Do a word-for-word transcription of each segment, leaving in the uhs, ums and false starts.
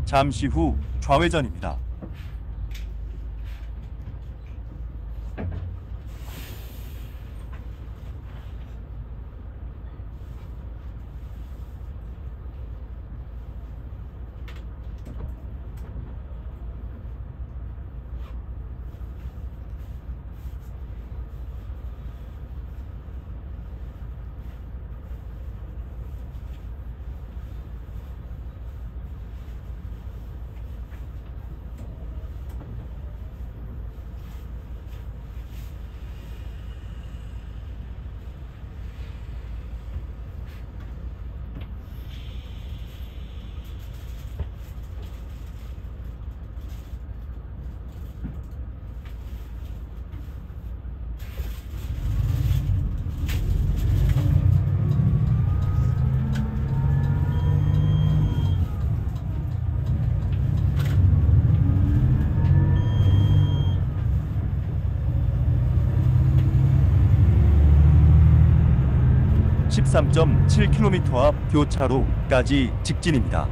잠시 후 좌회전입니다. 십삼 점 칠 킬로미터 앞 교차로까지 직진입니다.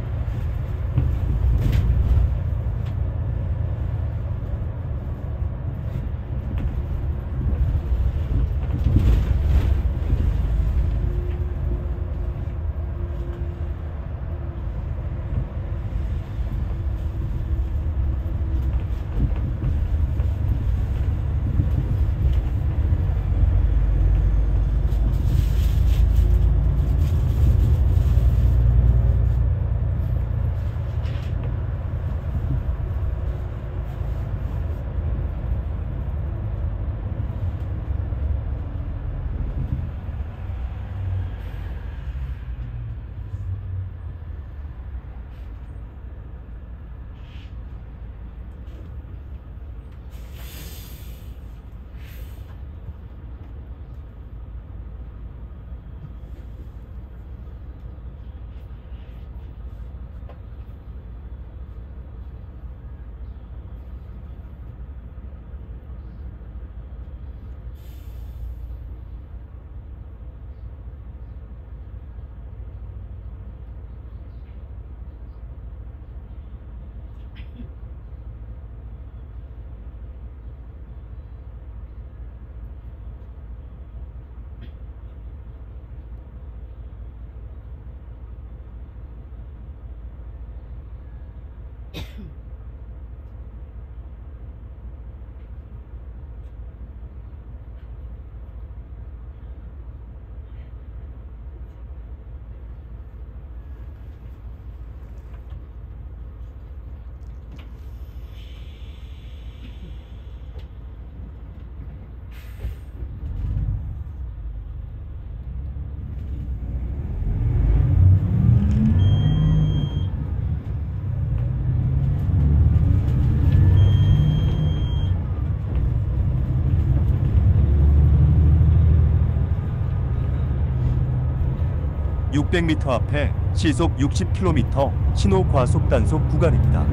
육백 미터 앞에 시속 육십 킬로미터 신호 과속 단속 구간입니다.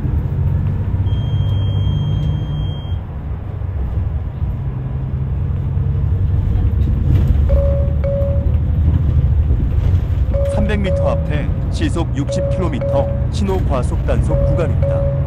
삼백 미터 앞에 시속 육십 킬로미터 신호 과속 단속 구간입니다.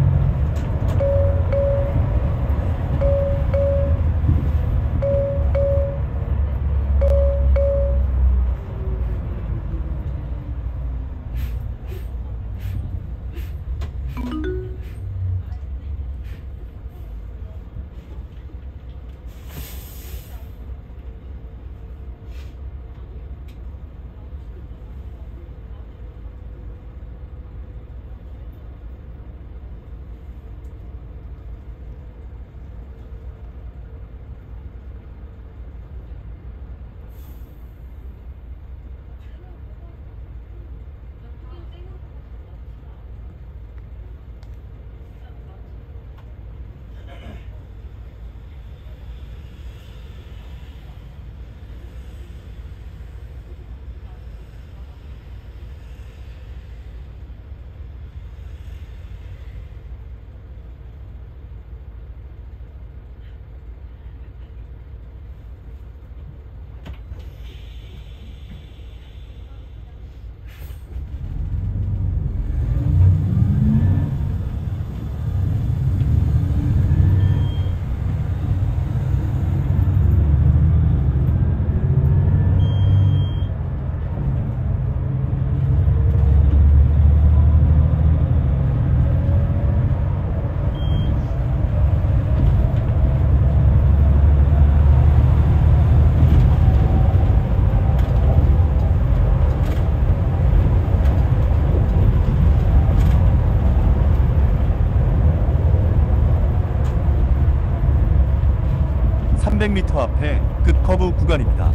삼백 미터 앞에 급커브 구간입니다.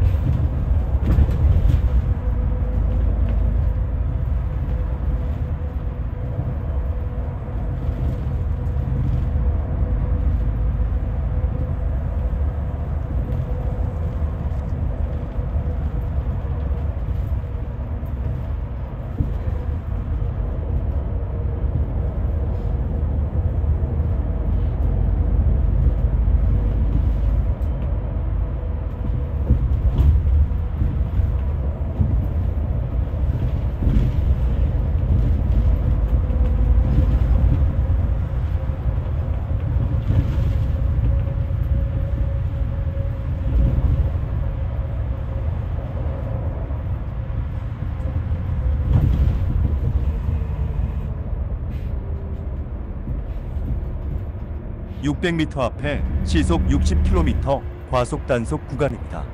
육백 미터 앞에 시속 육십 킬로미터 과속 단속 구간입니다.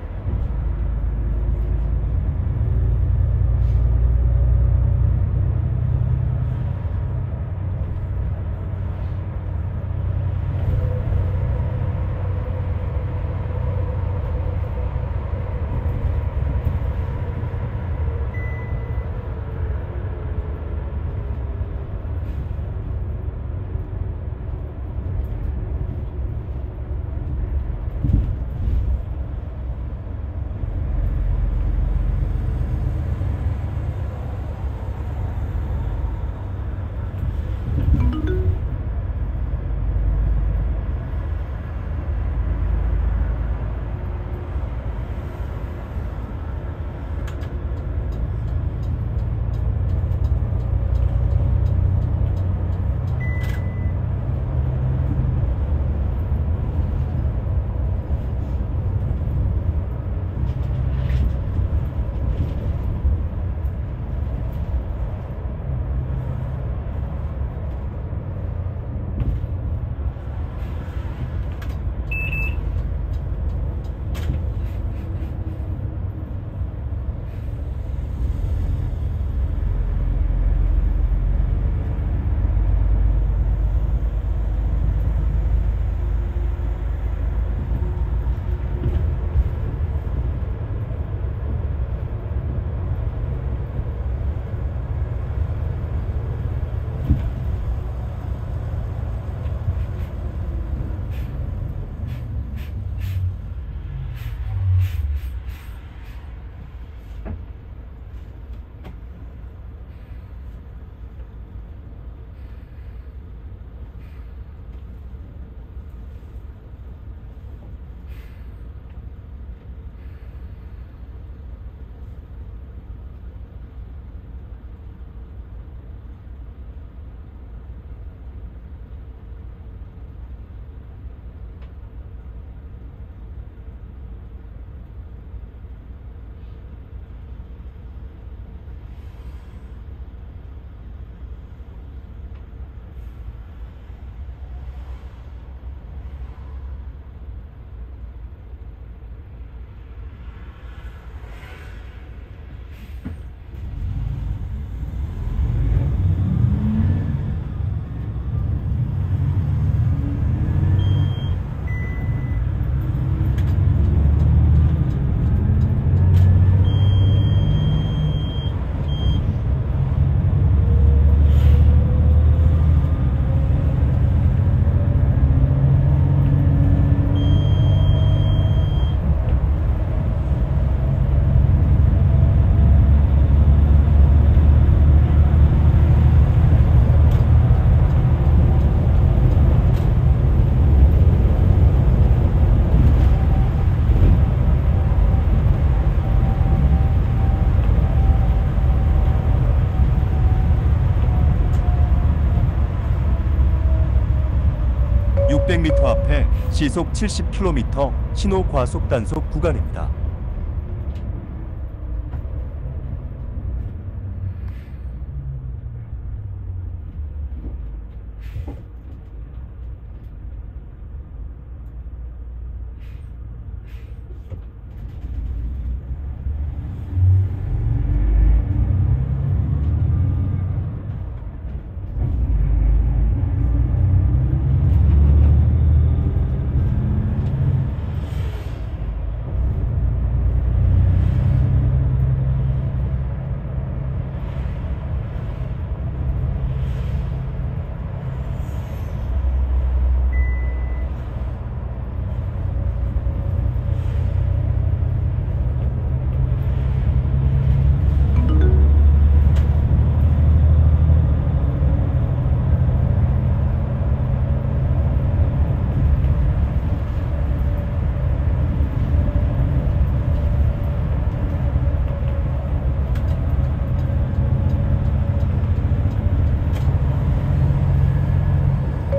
육백 미터 앞에 시속 칠십 킬로미터 신호 과속 단속 구간입니다.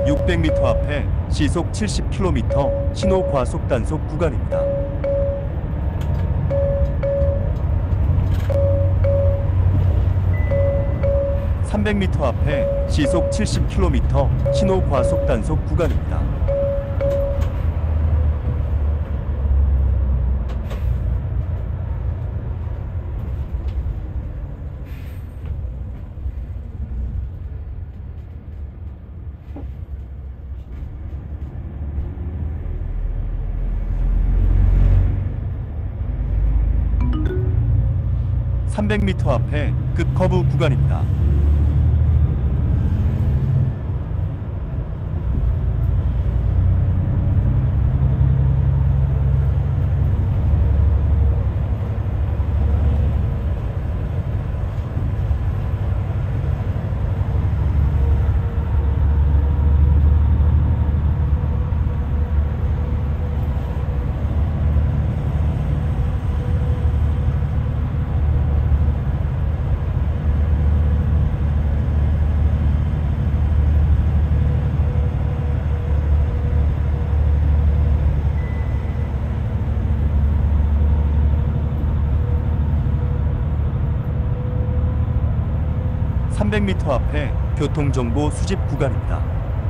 육백 미터 앞에 시속 칠십 킬로미터 신호 과속 단속 구간입니다. 삼백 미터 앞에 시속 칠십 킬로미터 신호 과속 단속 구간입니다. 삼백 미터 앞에 급커브 구간입니다. 삼백 미터 앞에 교통정보 수집 구간입니다.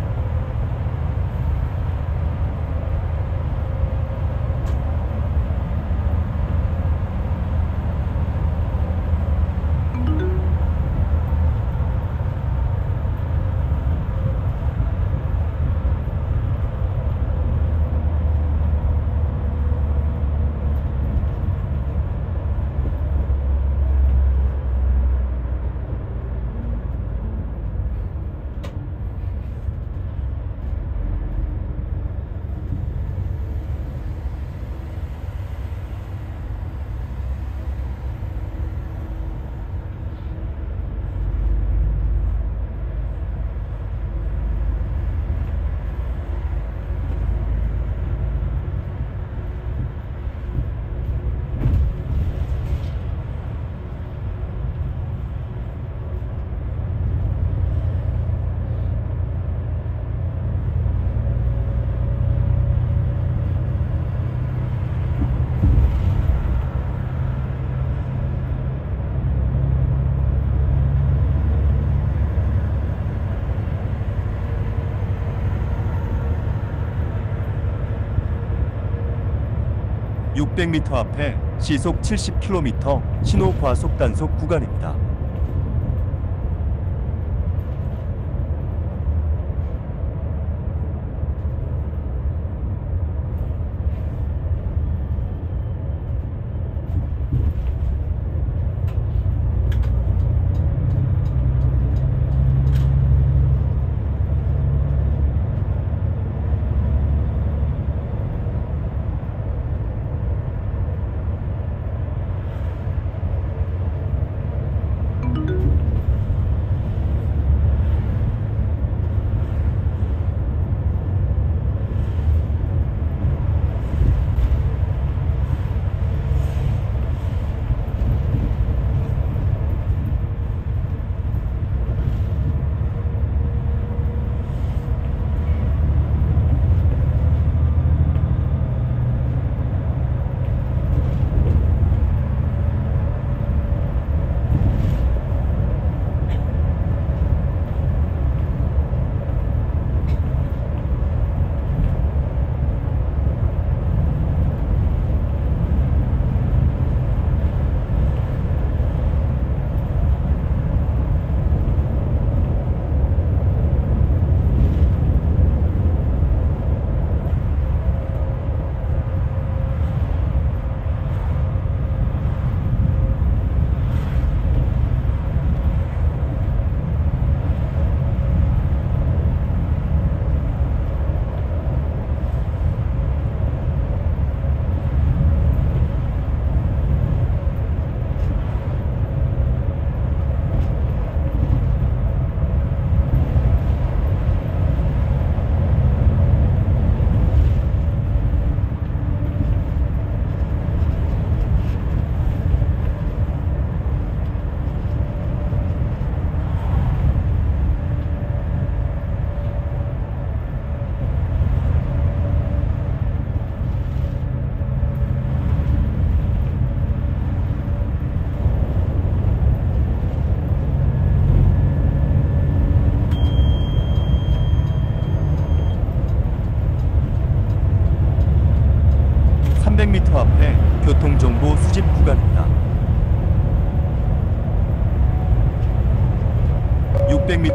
육백 미터 앞에 시속 칠십 킬로미터 신호 과속 단속 구간입니다.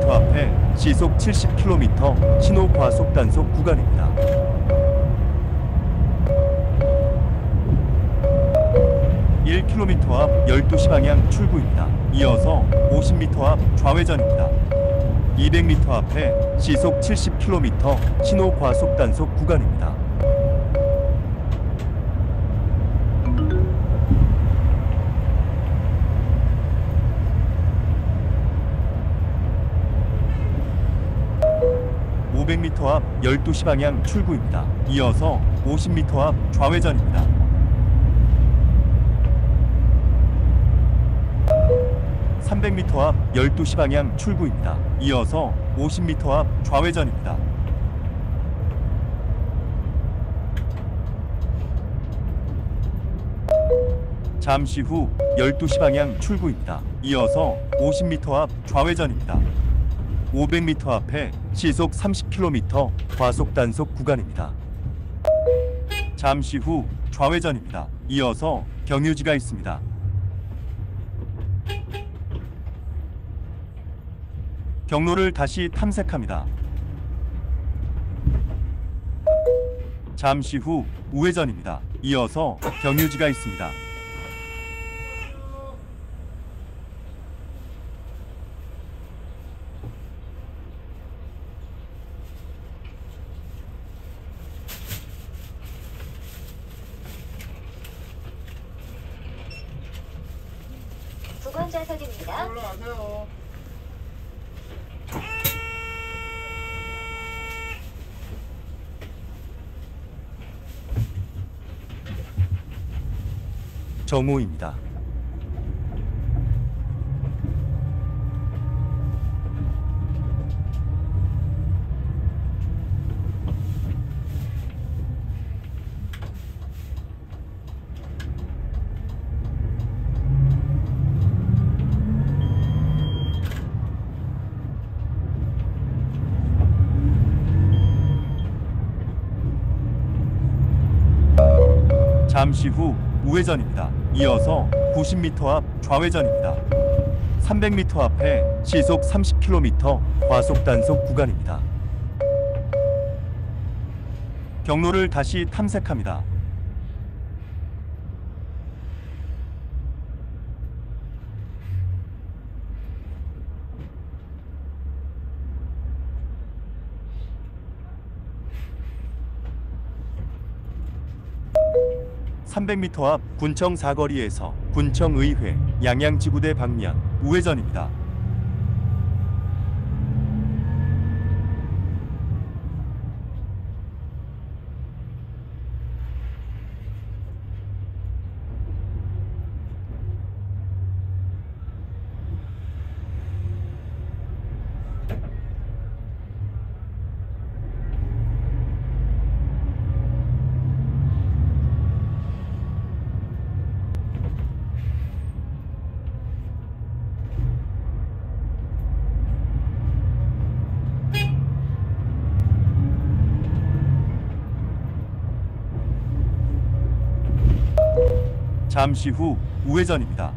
미터 앞에 시속 칠십 킬로미터 신호 과속 단속 구간입니다. 일 킬로미터 앞 열두 시 방향 출구입니다. 이어서 오십 미터 앞 좌회전입니다. 이백 미터 앞에 시속 칠십 킬로미터 신호 과속 단속 구간입니다. 오백 미터 앞 열두 시 방향 출구입니다. 이어서 오십 미터 앞 좌회전입니다. 삼백 미터 앞 열두 시 방향 출구입니다. 이어서 오십 미터 앞 좌회전입니다. 잠시 후 열두 시 방향 출구입니다. 이어서 오십 미터 앞 좌회전입니다. 오백 미터 앞에 시속 삼십 킬로미터 과속 단속 구간입니다. 잠시 후 좌회전입니다. 이어서 경유지가 있습니다. 경로를 다시 탐색합니다. 잠시 후 우회전입니다. 이어서 경유지가 있습니다. 구간 좌석입니다. 올라가세요. 정오입니다. 잠시 후 우회전입니다. 이어서 구십 미터 앞 좌회전입니다. 삼백 미터 앞에 시속 삼십 킬로미터 과속 단속 구간입니다. 경로를 다시 탐색합니다. 삼백 미터 앞 군청 사거리에서 군청의회 양양지구대 방면 우회전입니다. 잠시 후 우회전입니다.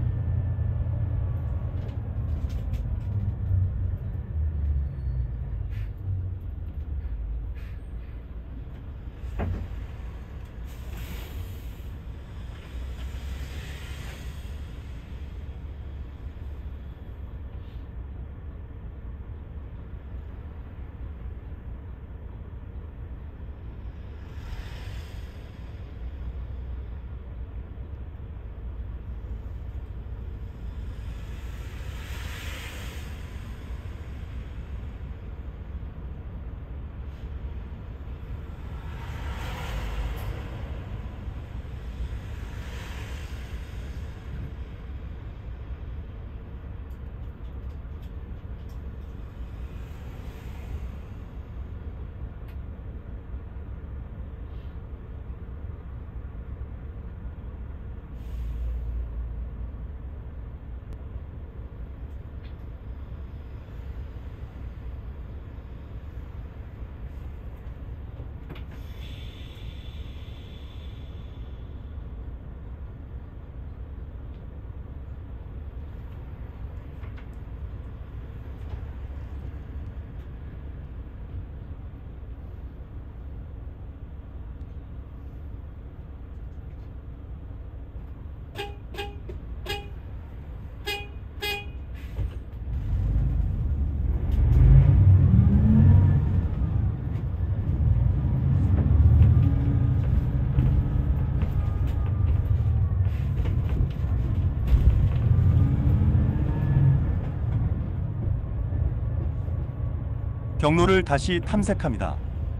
경로를 다시 탐색합니다.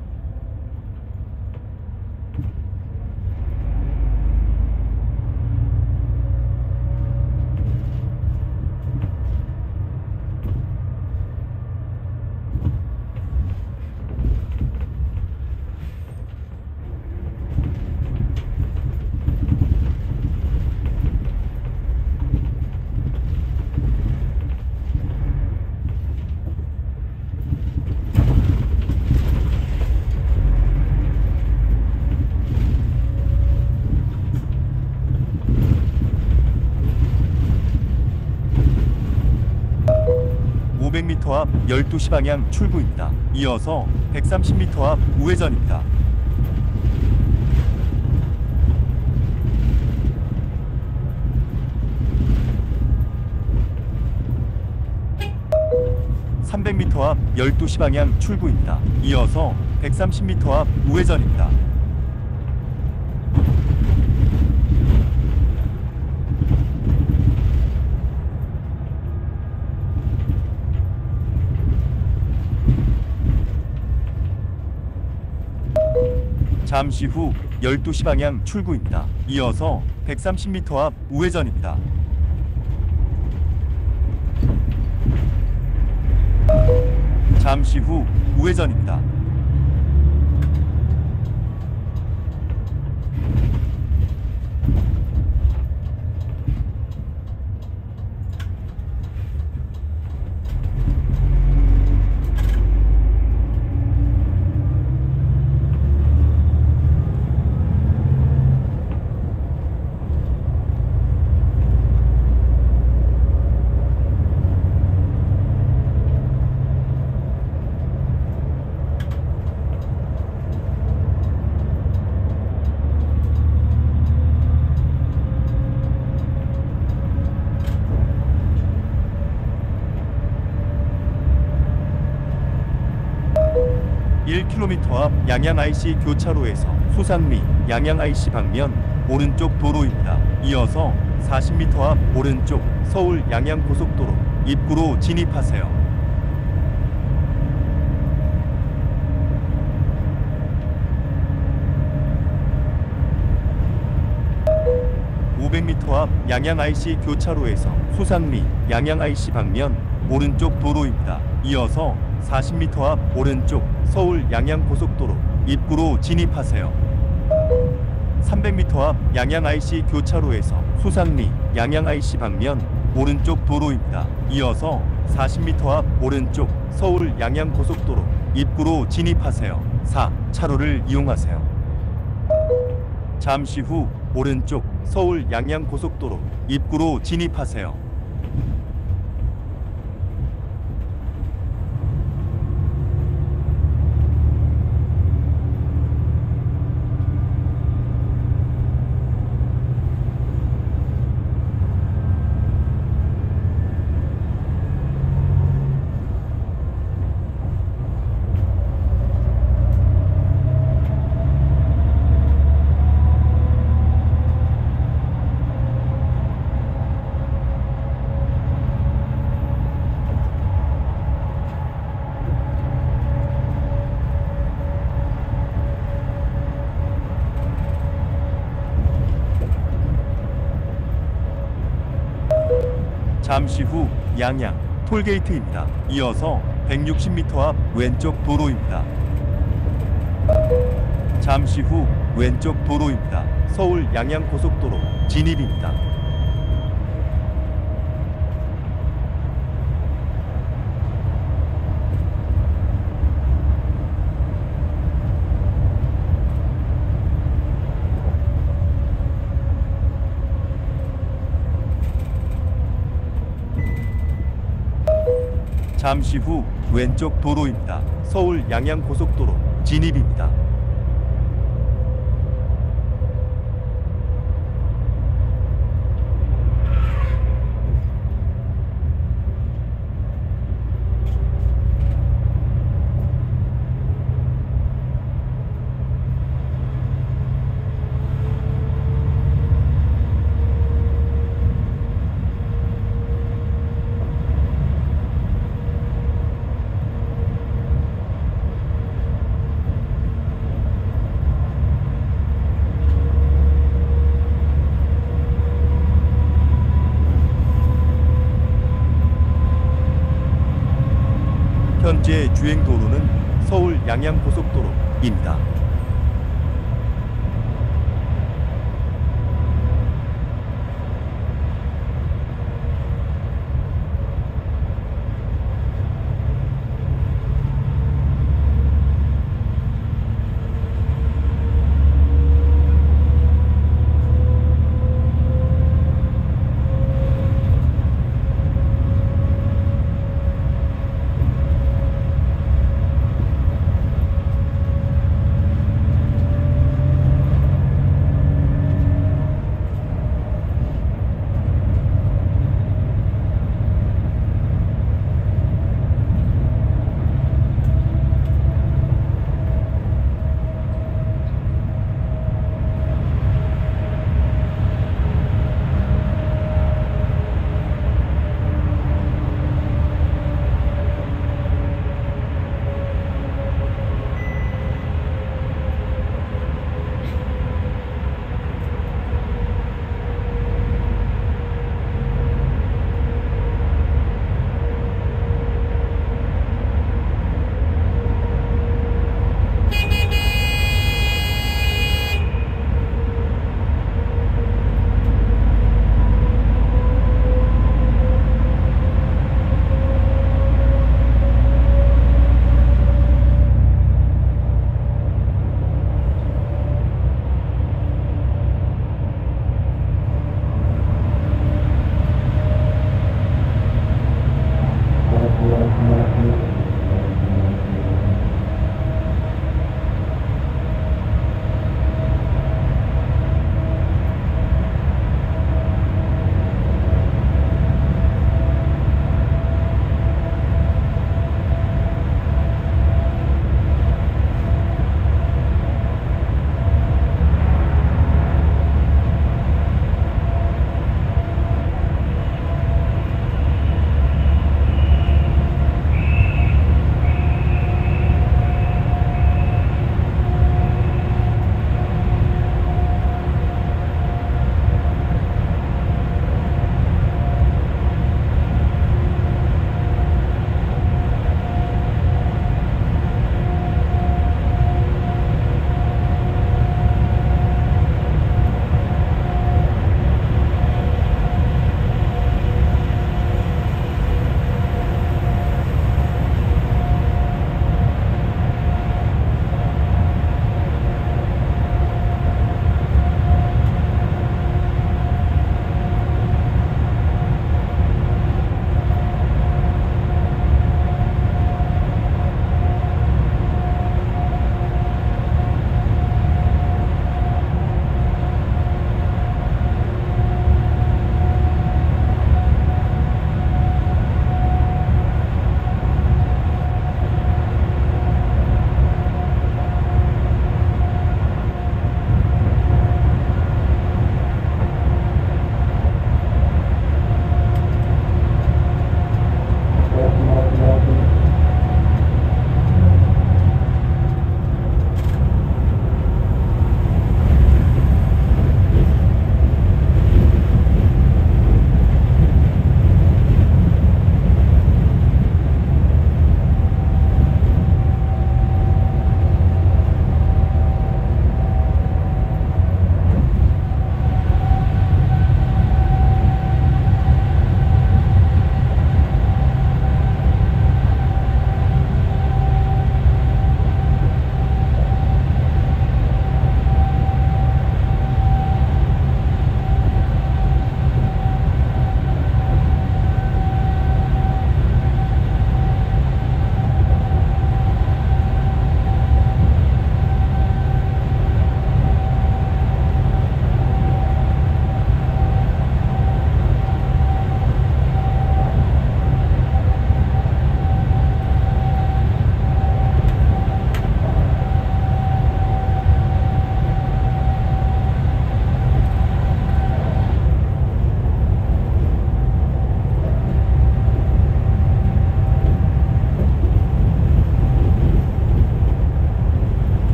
오백 미터 앞 열두 시 방향 출구입니다. 이어서 백삼십 미터 앞 우회전입니다. 삼백 미터 앞 열두 시 방향 출구입니다. 이어서 백삼십 미터 앞 우회전입니다. 잠시 후 열두 시 방향 출구입니다. 이어서 백삼십 미터 앞 우회전입니다. 잠시 후 우회전입니다. 일 킬로미터 앞 양양 아이씨 교차로에서 수상 및 양양 아이씨 방면 오른쪽 도로입니다. 이어서 사십 미터 앞 오른쪽 서울 양양 고속도로 입구로 진입하세요. 오백 미터 앞 양양 아이씨 교차로에서 수상 및 양양 아이씨 방면 오른쪽 도로입니다. 이어서 사십 미터 앞 오른쪽 서울 양양 고속도로 입구로 진입하세요. 삼백 미터 앞 양양 아이씨 교차로에서 수상 및 양양 아이씨 방면 오른쪽 도로입니다. 이어서 사십 미터 앞 오른쪽 서울 양양 고속도로 입구로 진입하세요. 사 차로를 이용하세요. 잠시 후 오른쪽 서울 양양 고속도로 입구로 진입하세요. 잠시 후 양양 톨게이트입니다. 이어서 백육십 미터 앞 왼쪽 도로입니다. 잠시 후 왼쪽 도로입니다. 서울 양양 고속도로 진입입니다. 잠시 후 왼쪽 도로입니다. 서울 양양 고속도로 진입입니다. 현재 주행 도로는 서울 양양고속도로입니다.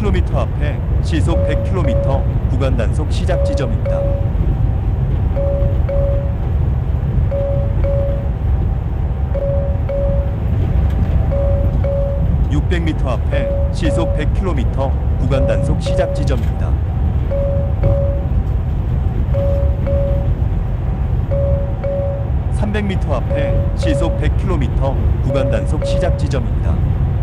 킬로미터 앞에 시속 백 킬로미터 구간 단속 시작 지점입니다. 육백 미터 앞에 시속 백 킬로미터 구간 단속 시작 지점입니다. 삼백 미터 앞에 시속 백 킬로미터 구간 단속 시작 지점입니다.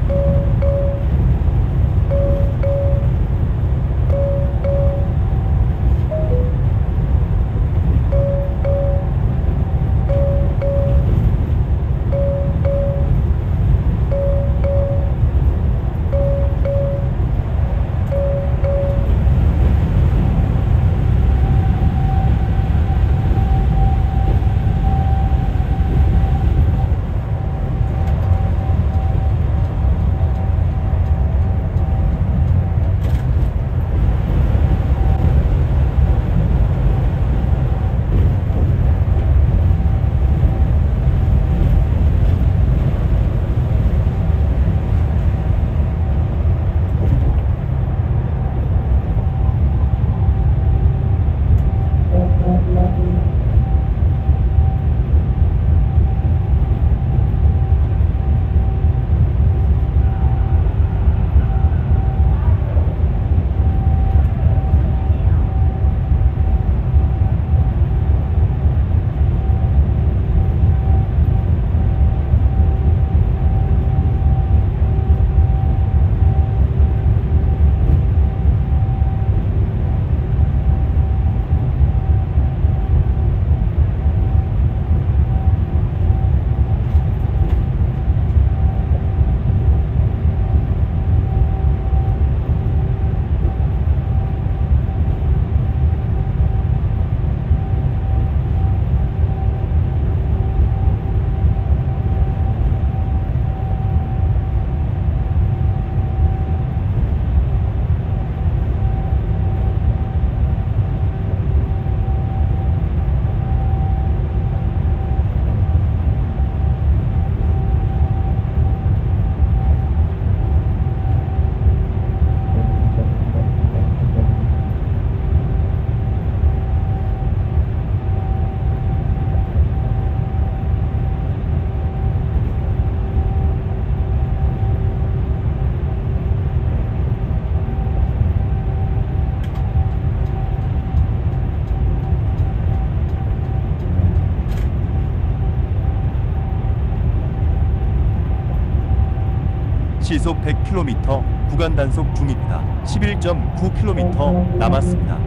시속 백 킬로미터 구간 단속 중입니다. 십일 점 구 킬로미터 남았습니다.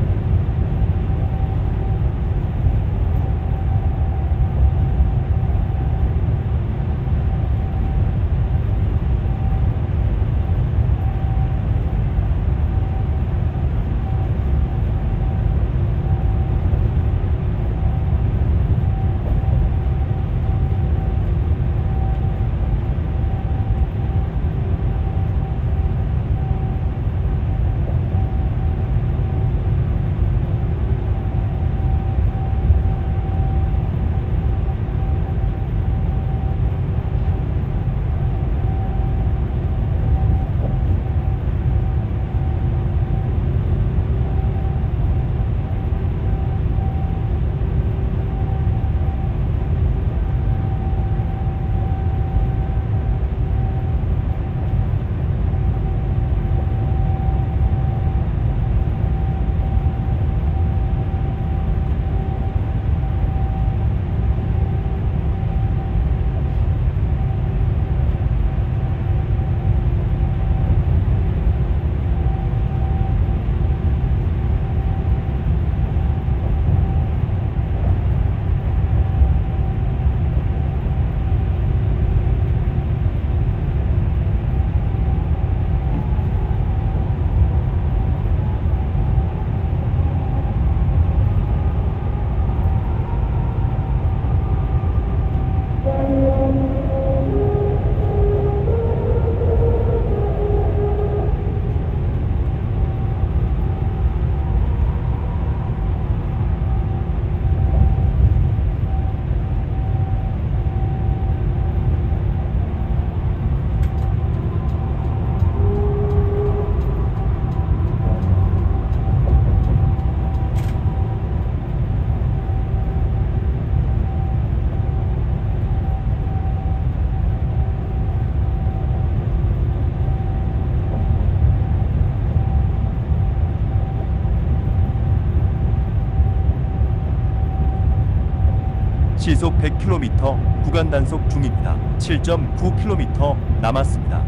시속 백 킬로미터 구간 단속 중입니다. 칠 점 구 킬로미터 남았습니다.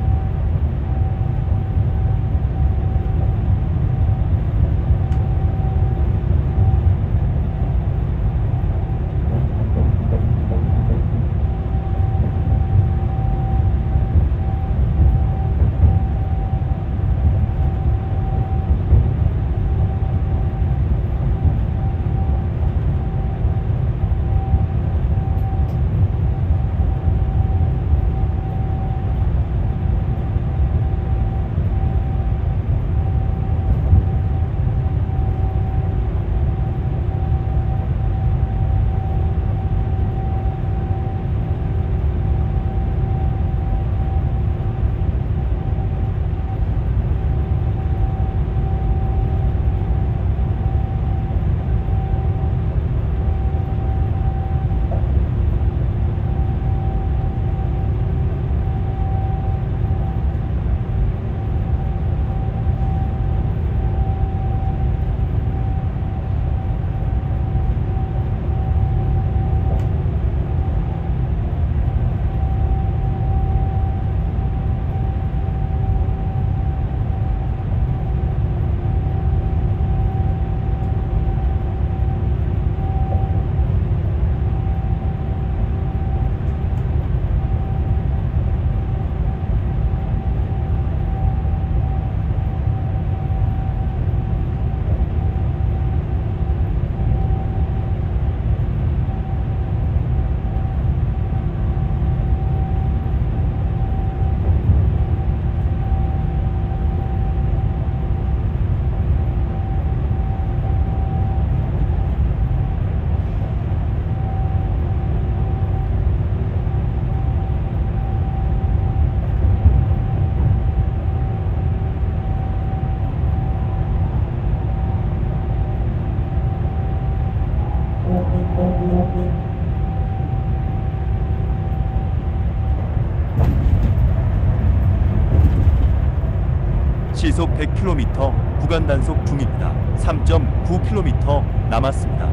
시속 백 킬로미터 구간 단속 중입니다. 삼 점 구 킬로미터 남았습니다.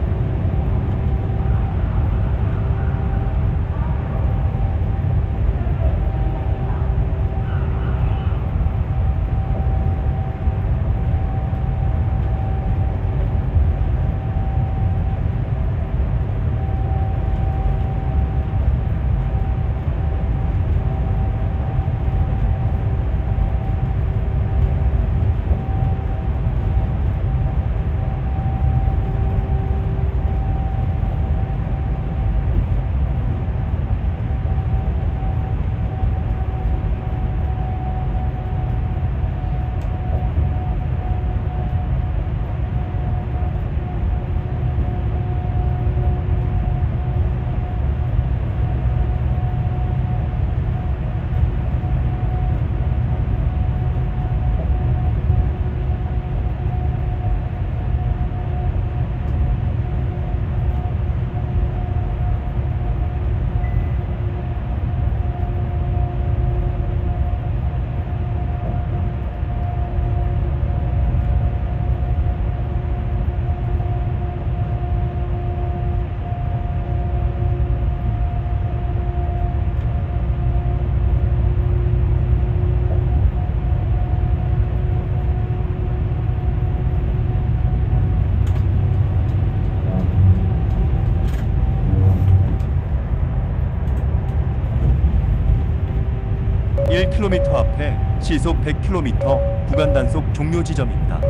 일 킬로미터 앞에 시속 백 킬로미터 구간 단속 종료 지점입니다.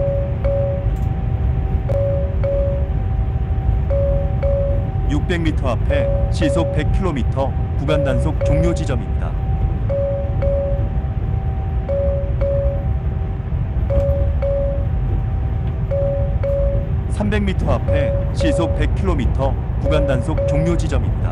육백 미터 앞에 시속 백 킬로미터 구간 단속 종료 지점입니다. 삼백 미터 앞에 시속 백 킬로미터 구간 단속 종료 지점입니다.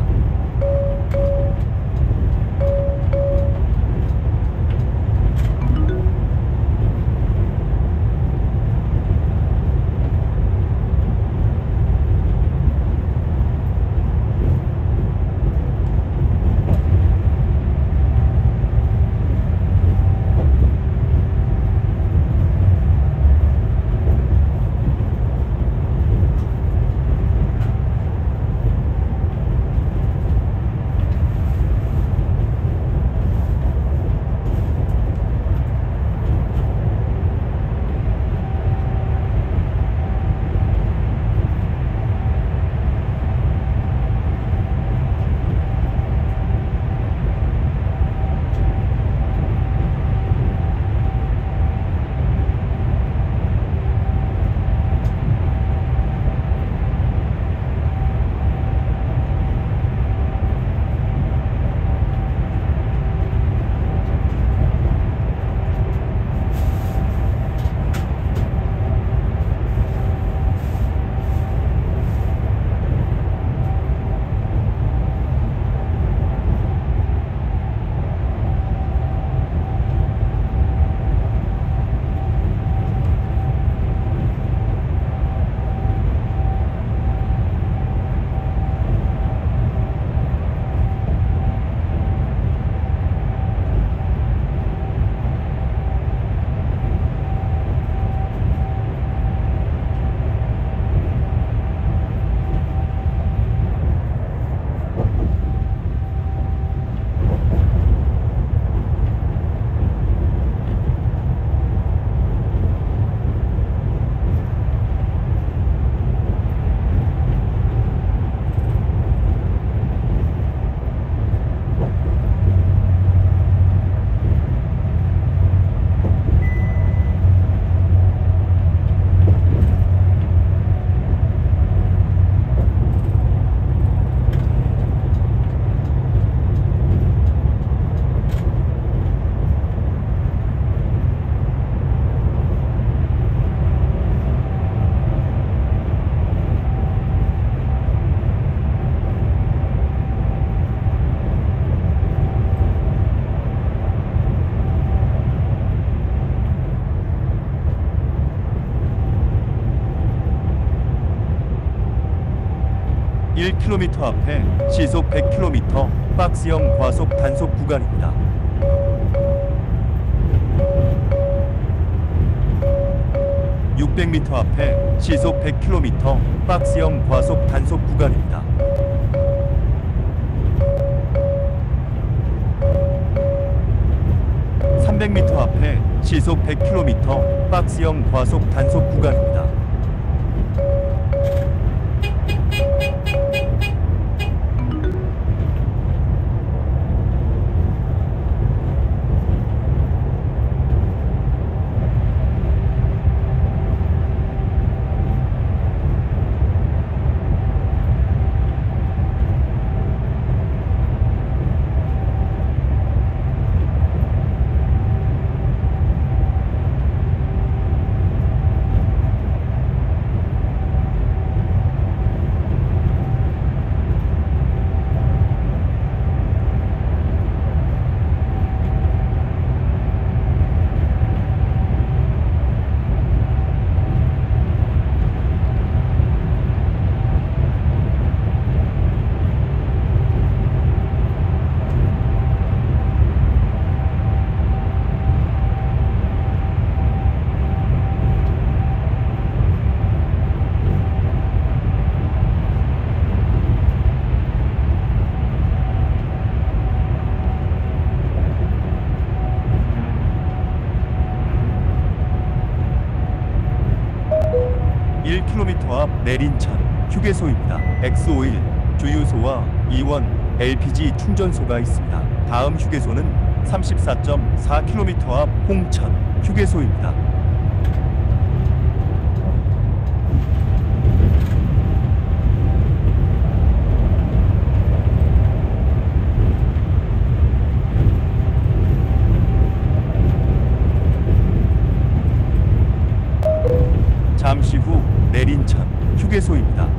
킬로미터 앞에 시속 백 킬로미터 박스형 과속 단속 구간입니다. 육백 미터 앞에 시속 백 킬로미터 박스형 과속 단속 구간입니다. 삼백 미터 앞에 시속 백 킬로미터 박스형 과속 단속 구간입니다. 일 킬로미터 앞 내린천 휴게소입니다. 엑스오일 주유소와 이원 엘피지 충전소가 있습니다. 다음 휴게소는 삼십사 점 사 킬로미터 앞 홍천 휴게소입니다. 잠시 후 내린천 휴게소입니다.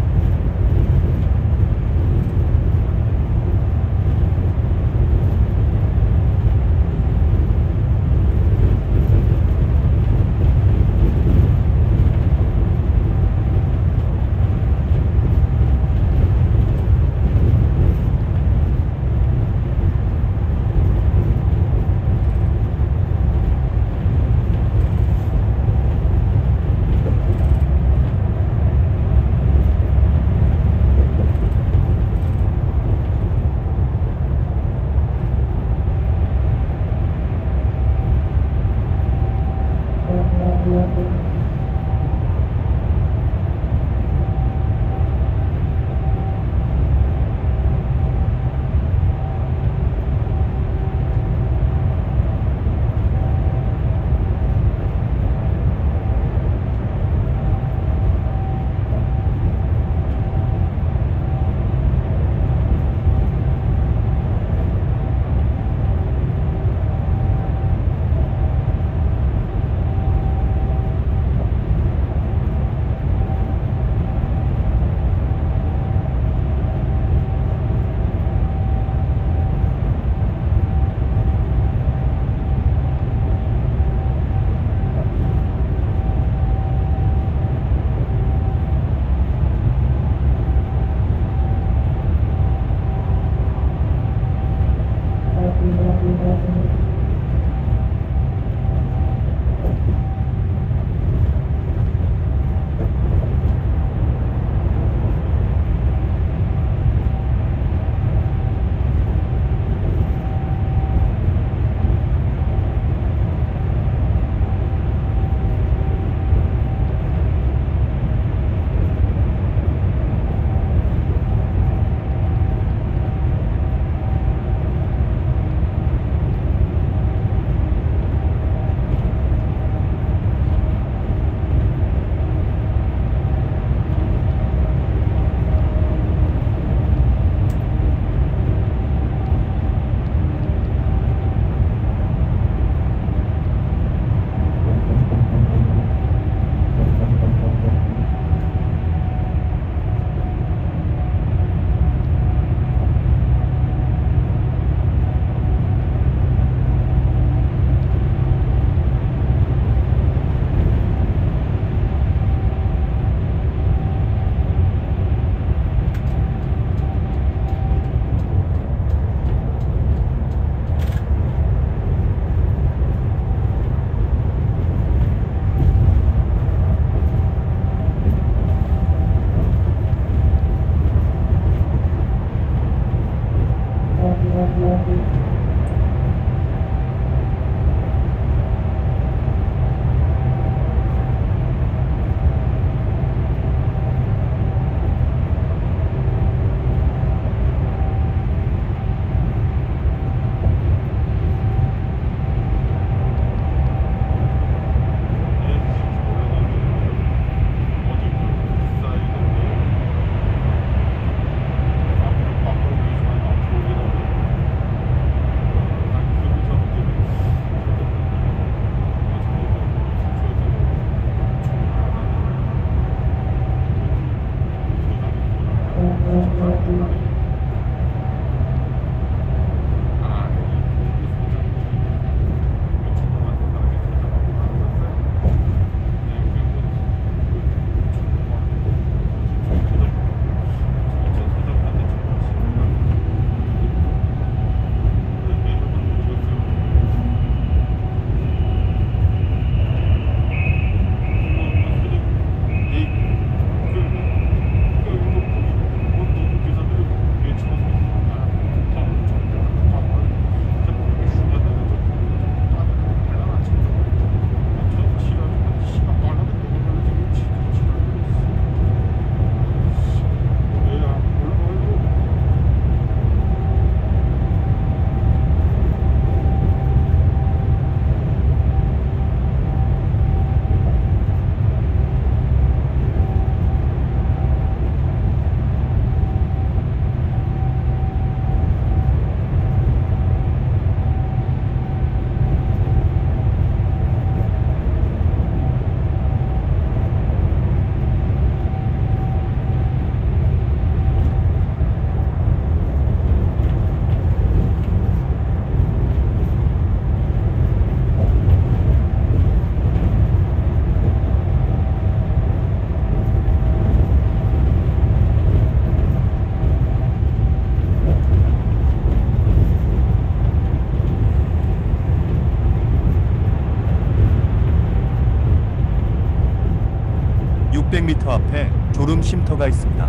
육백 미터 앞에 졸음 쉼터가 있습니다.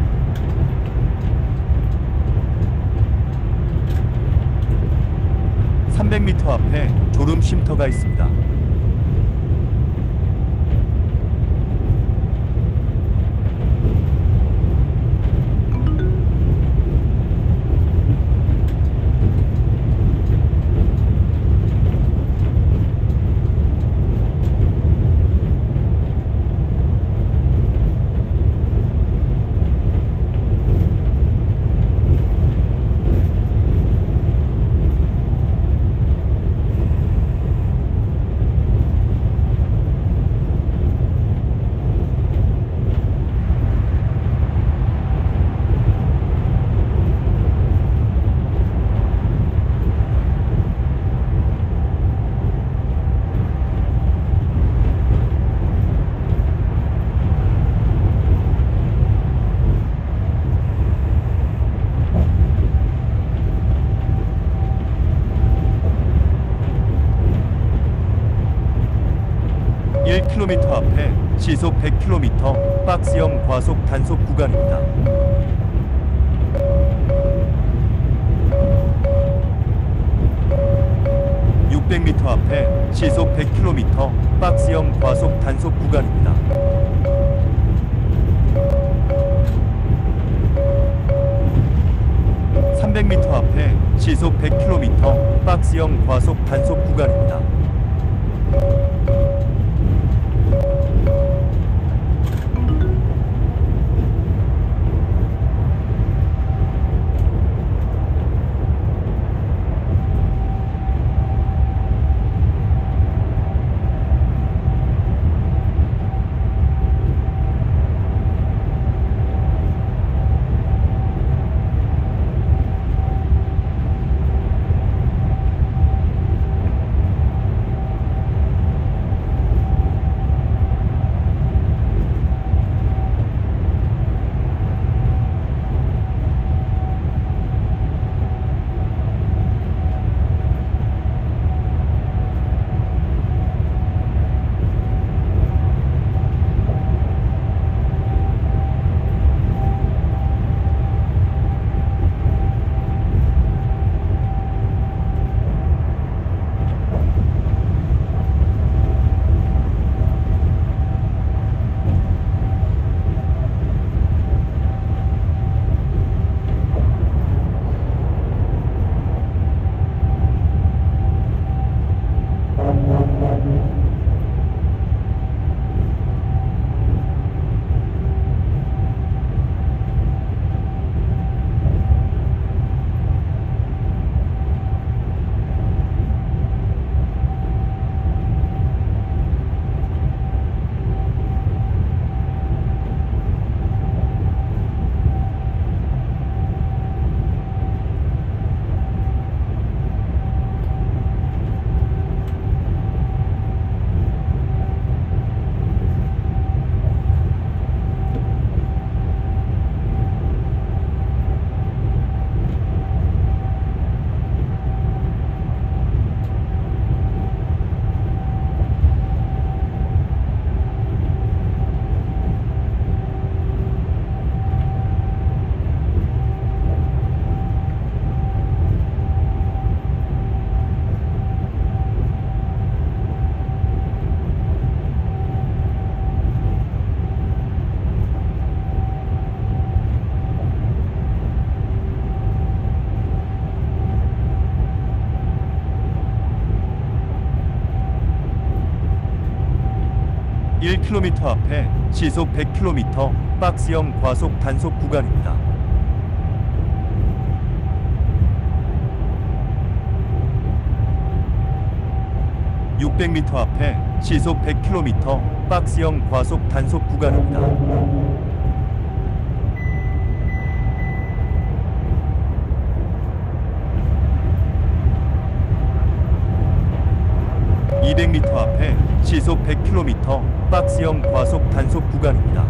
삼백 미터 앞에 졸음 쉼터가 있습니다. 일 킬로미터 앞에 시속 백 킬로미터 박스형 과속 단속 구간입니다. 육백 미터 앞에 시속 백 킬로미터 박스형 과속 단속 구간입니다. 삼백 미터 앞에 시속 백 킬로미터 박스형 과속 단속 구간입니다. 일 킬로미터 앞에 시속 백 킬로미터 박스형 과속 단속 구간입니다. 육백 미터 앞에 시속 백 킬로미터 박스형 과속 단속 구간입니다. 이백 미터 앞에 시속 백 킬로미터 박스형 과속 단속 구간입니다.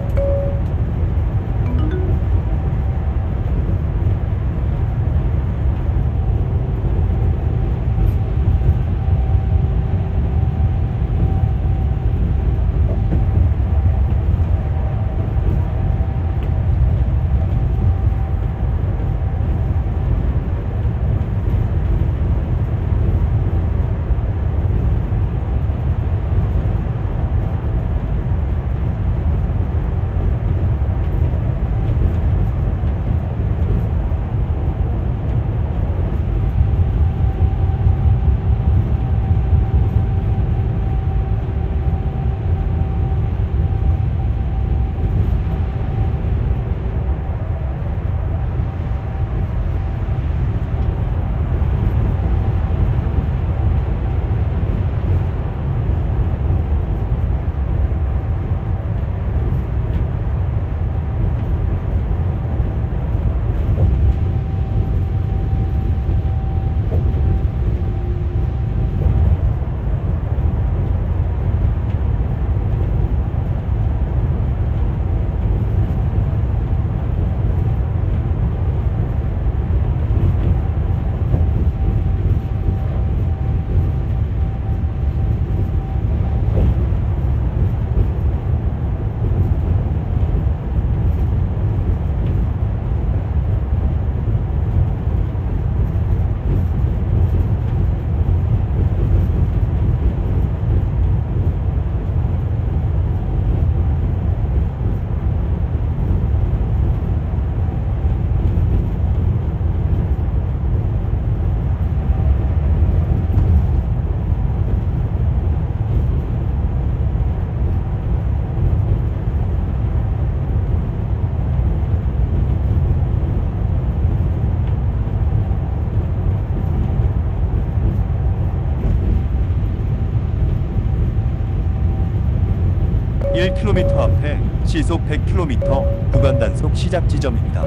일 킬로미터 앞에 시속 백 킬로미터 구간 단속 시작 지점입니다.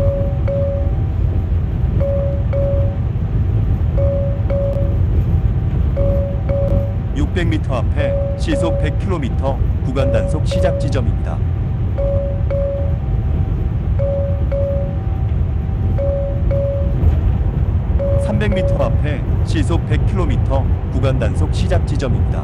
육백 미터 앞에 시속 백 킬로미터 구간 단속 시작 지점입니다. 삼백 미터 앞에 시속 백 킬로미터 구간 단속 시작 지점입니다.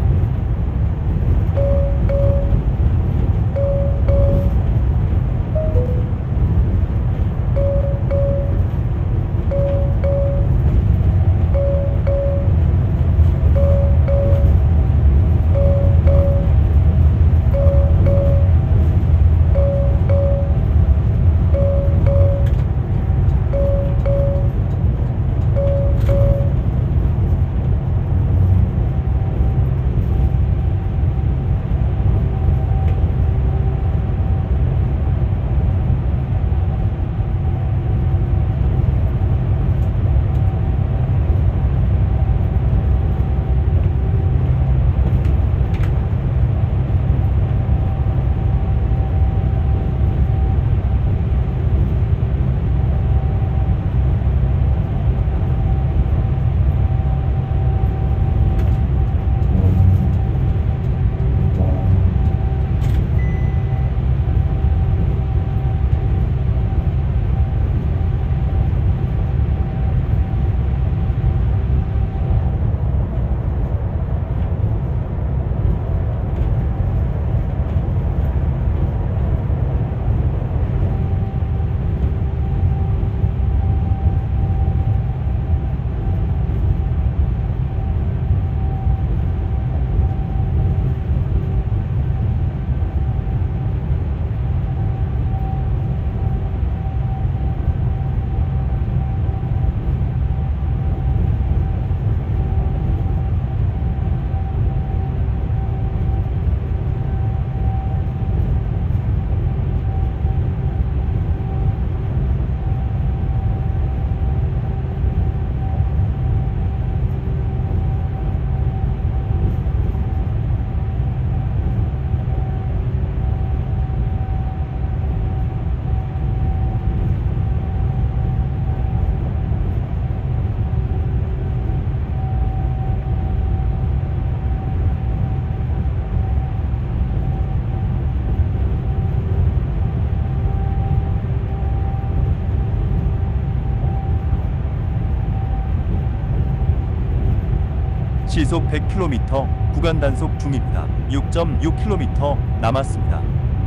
시속 백 킬로미터 구간 단속 중입니다. 육 점 육 킬로미터 남았습니다.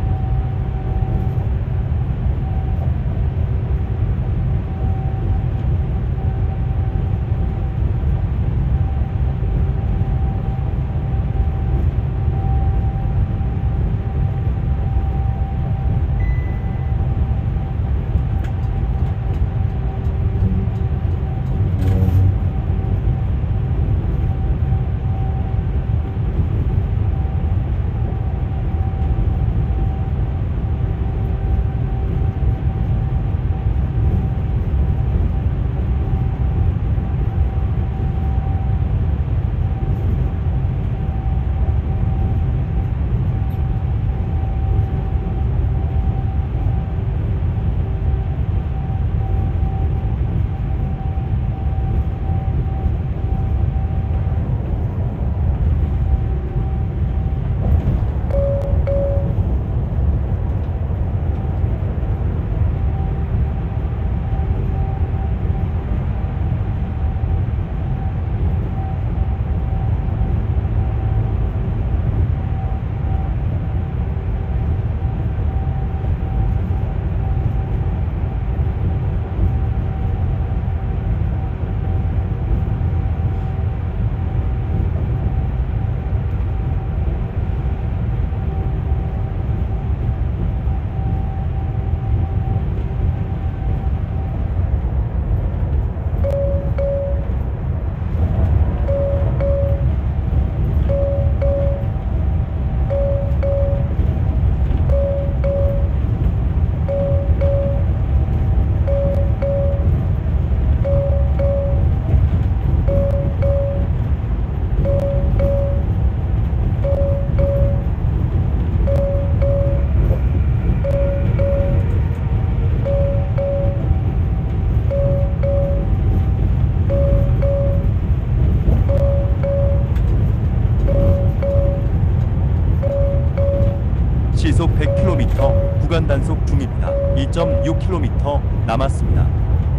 시속 백 킬로미터 구간 단속 중입니다. 이 점 육 킬로미터 남았습니다.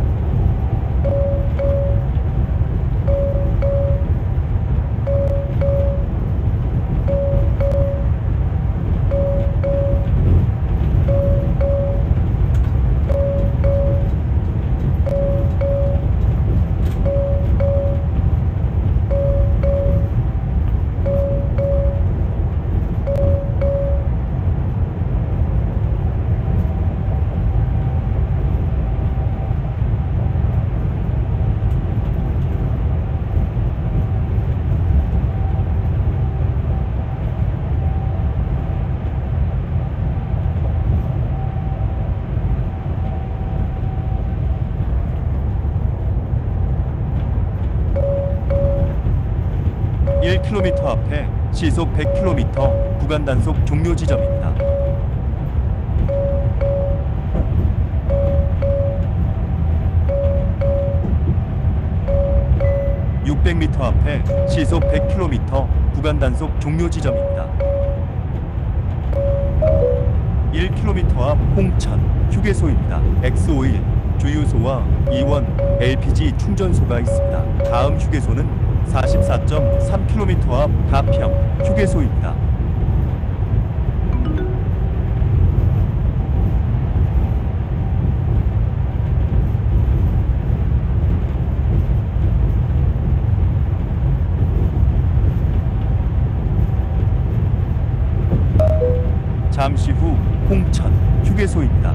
일 킬로미터 앞에 시속 백 킬로미터 구간 단속 종료 지점입니다. 육백 미터 앞에 시속 백 킬로미터 구간 단속 종료 지점입니다. 일 킬로미터 앞 홍천 휴게소입니다. 엑스오일 주유소와 이원 엘피지 충전소가 있습니다. 다음 휴게소는 사십사 점 삼 킬로미터 앞 가평 휴게소입니다. 잠시 후 홍천 휴게소입니다.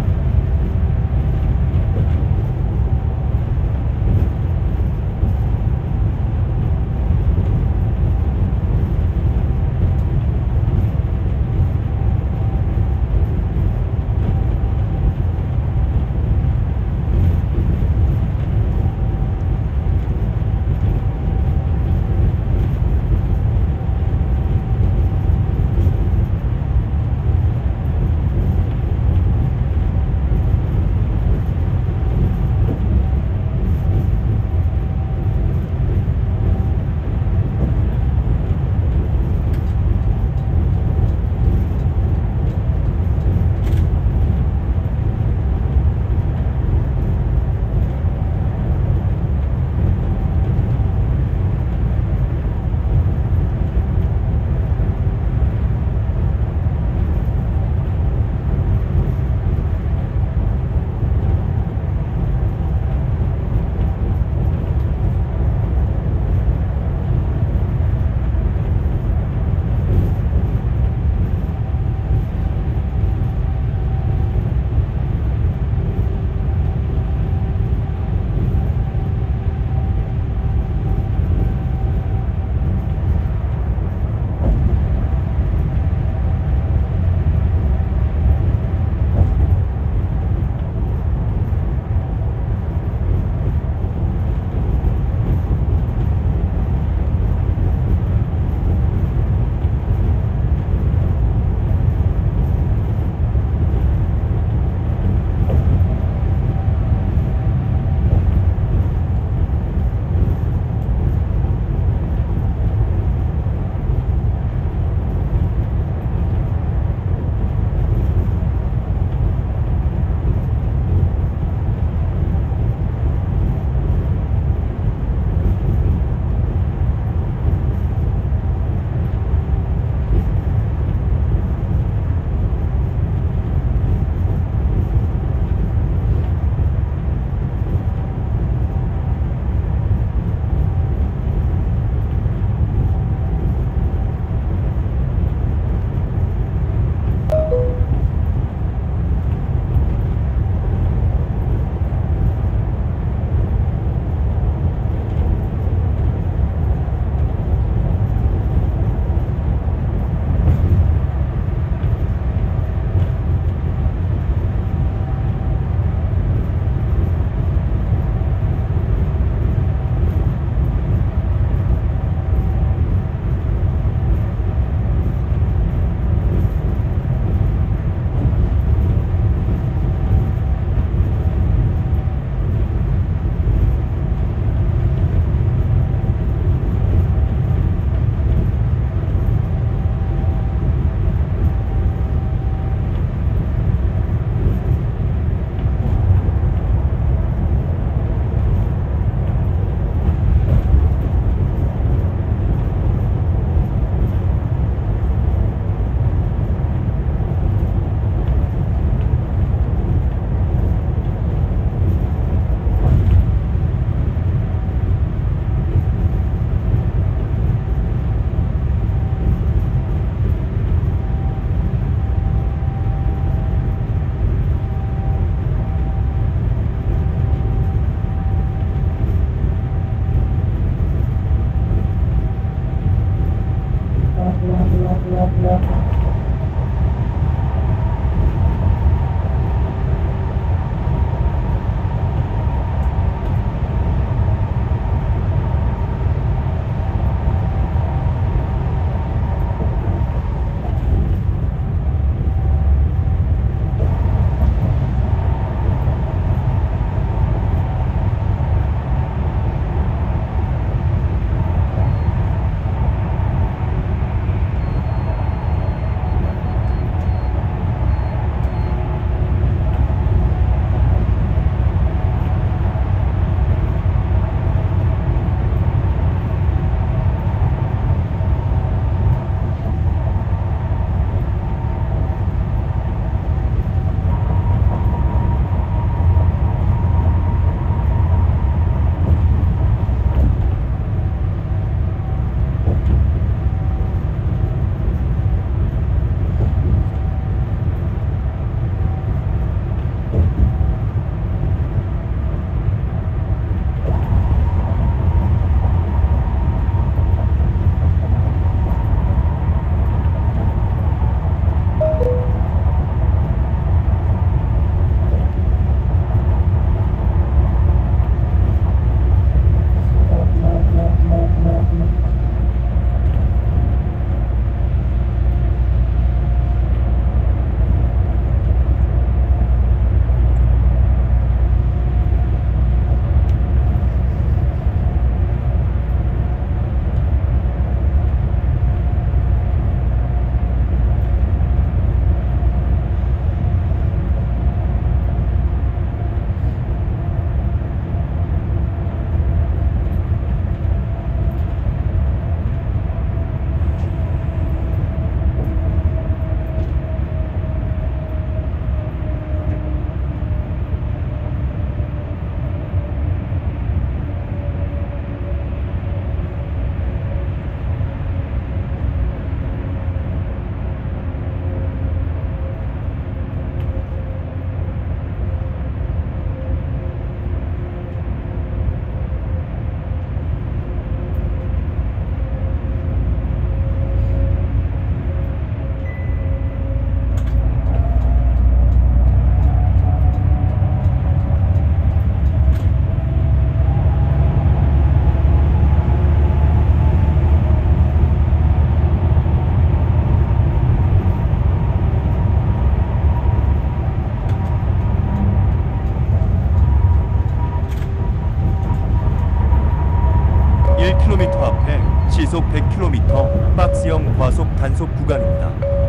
킬로미터 앞에 시속 백 킬로미터 박스형 과속 단속 구간입니다.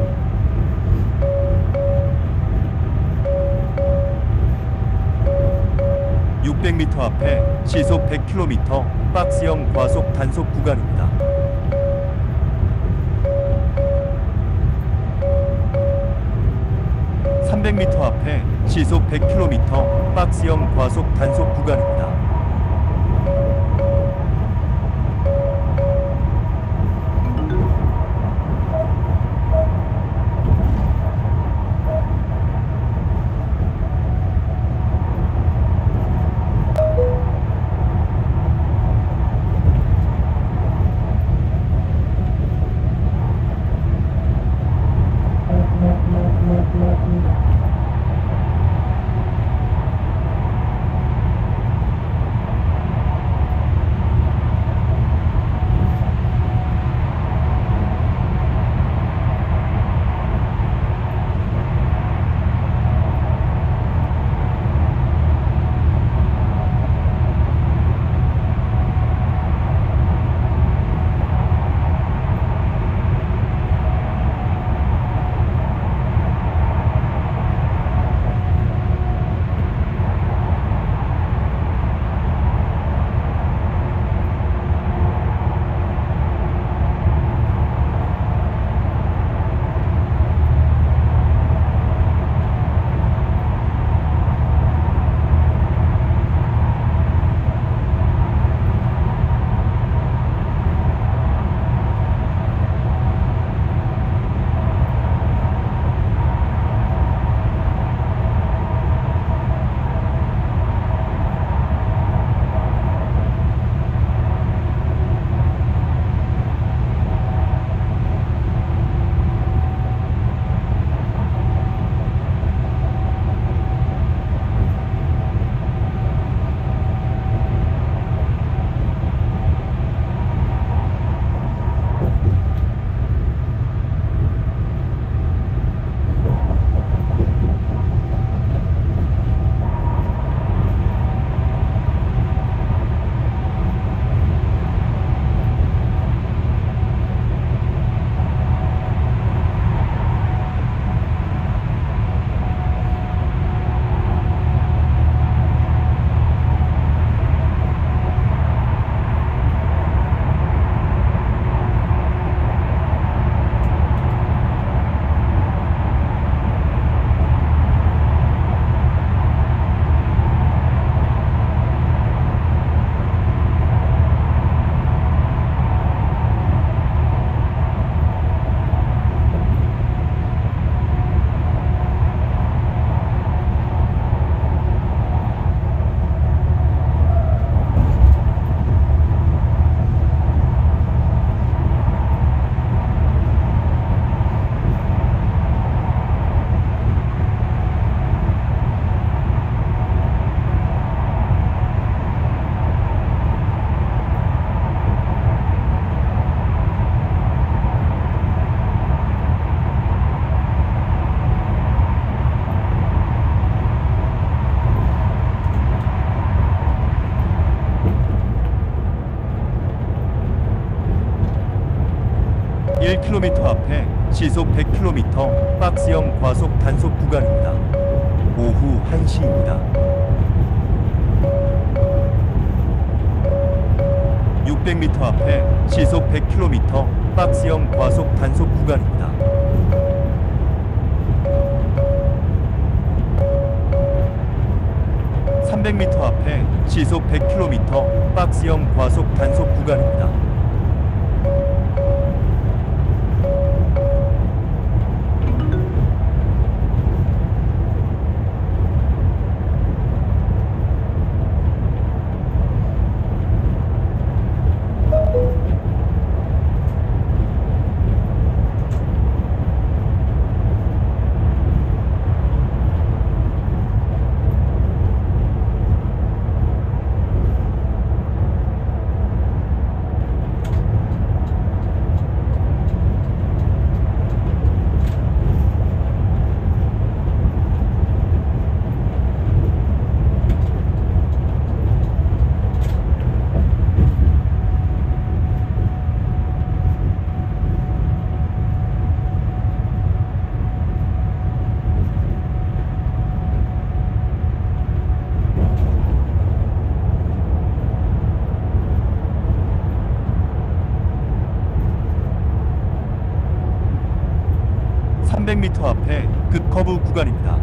육백 미터 앞에 시속 백 킬로미터 박스형 과속 단속 구간입니다. 삼백 미터 앞에 시속 백 킬로미터 박스형 과속 단속 구간입니다. 일 킬로미터 앞에 시속 백 킬로미터 박스형 과속 단속 구간입니다. 오후 한 시입니다. 육백 미터 앞에 시속 백 킬로미터 박스형 과속 단속 구간입니다. 삼백 미터 앞에 시속 백 킬로미터 박스형 과속 단속 구간입니다. 킬로미터 앞에 급커브 구간입니다.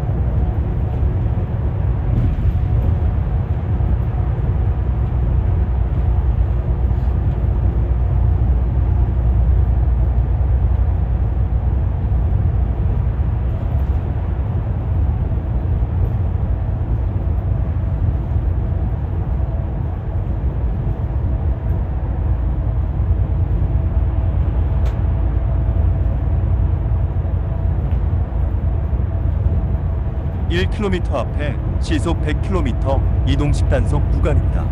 일 킬로미터 앞에 시속 백 킬로미터 이동식 단속 구간입니다.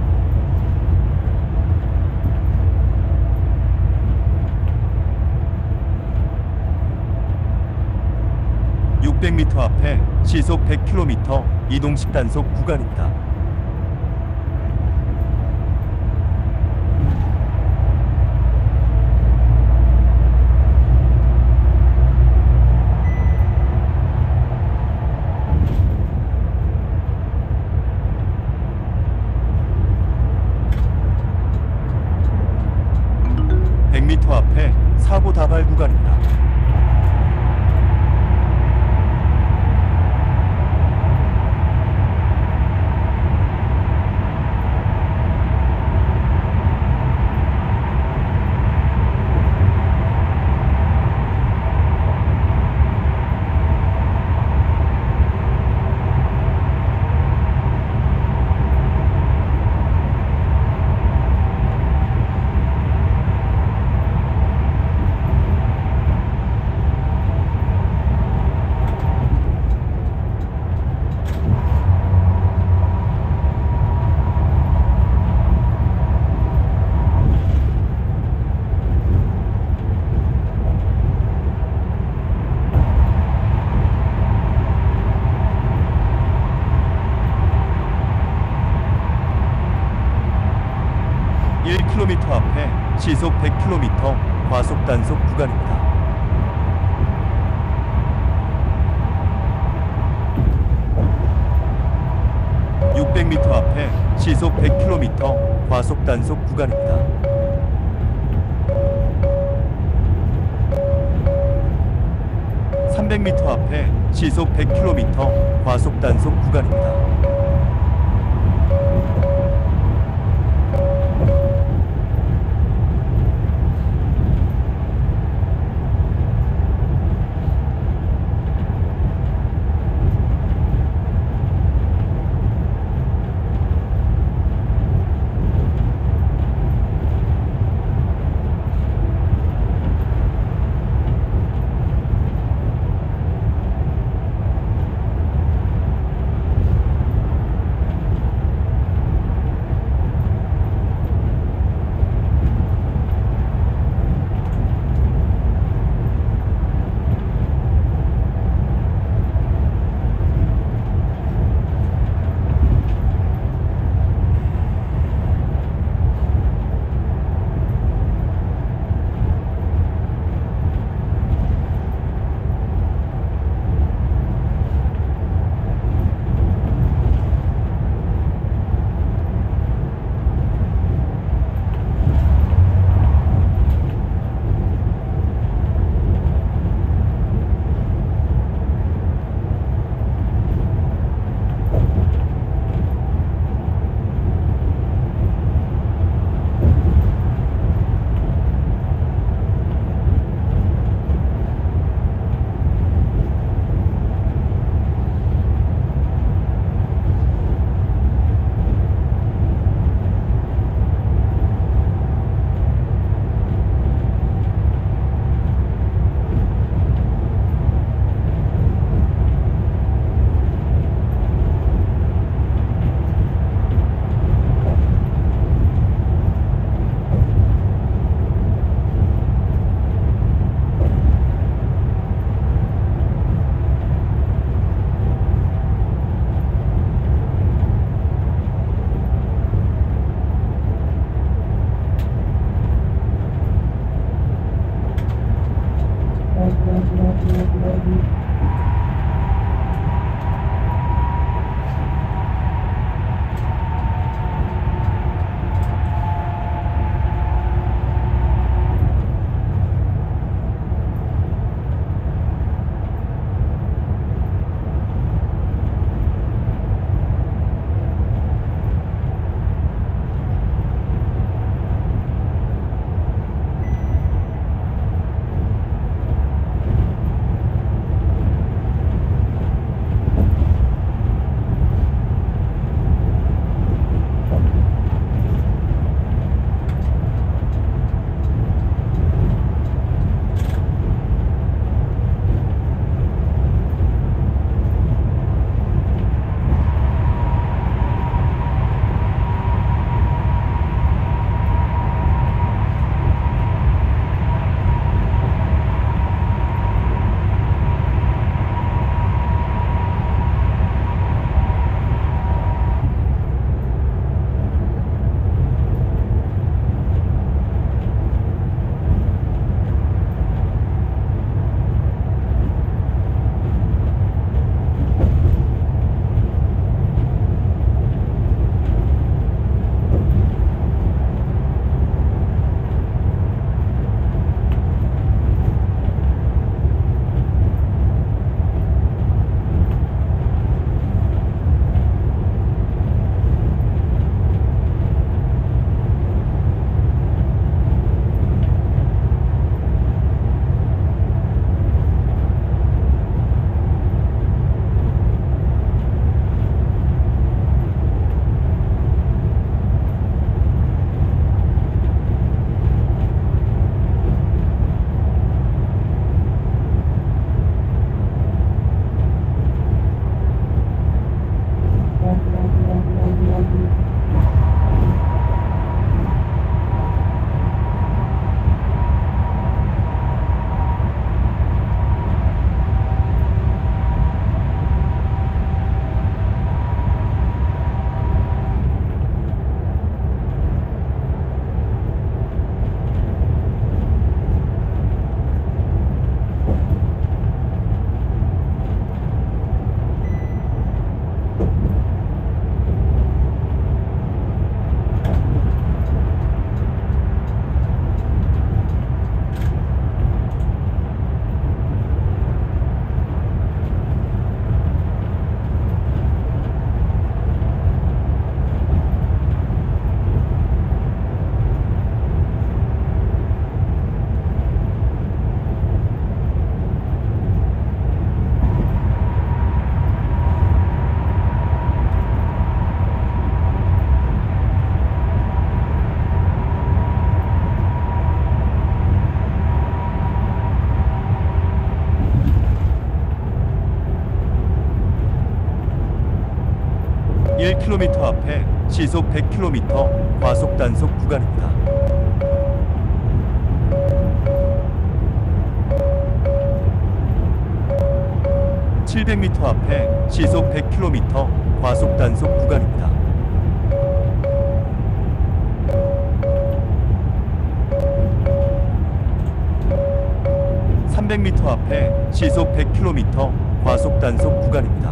육백 미터 앞에 시속 백 킬로미터 이동식 단속 구간입니다. 백 미터 앞에 사고 다발 구간입니다. 일 킬로미터 앞에 시속 백 킬로미터 과속 단속 구간입니다. 육백 미터 앞에 시속 백 킬로미터 과속 단속 구간입니다. 삼백 미터 앞에 시속 백 킬로미터 과속 단속 구간입니다. 일 킬로미터 앞에 시속 백 킬로미터 과속 단속 구간입니다. 칠백 미터 앞에 시속 백 킬로미터 과속 단속 구간입니다. 삼백 미터 앞에 시속 백 킬로미터 과속 단속 구간입니다.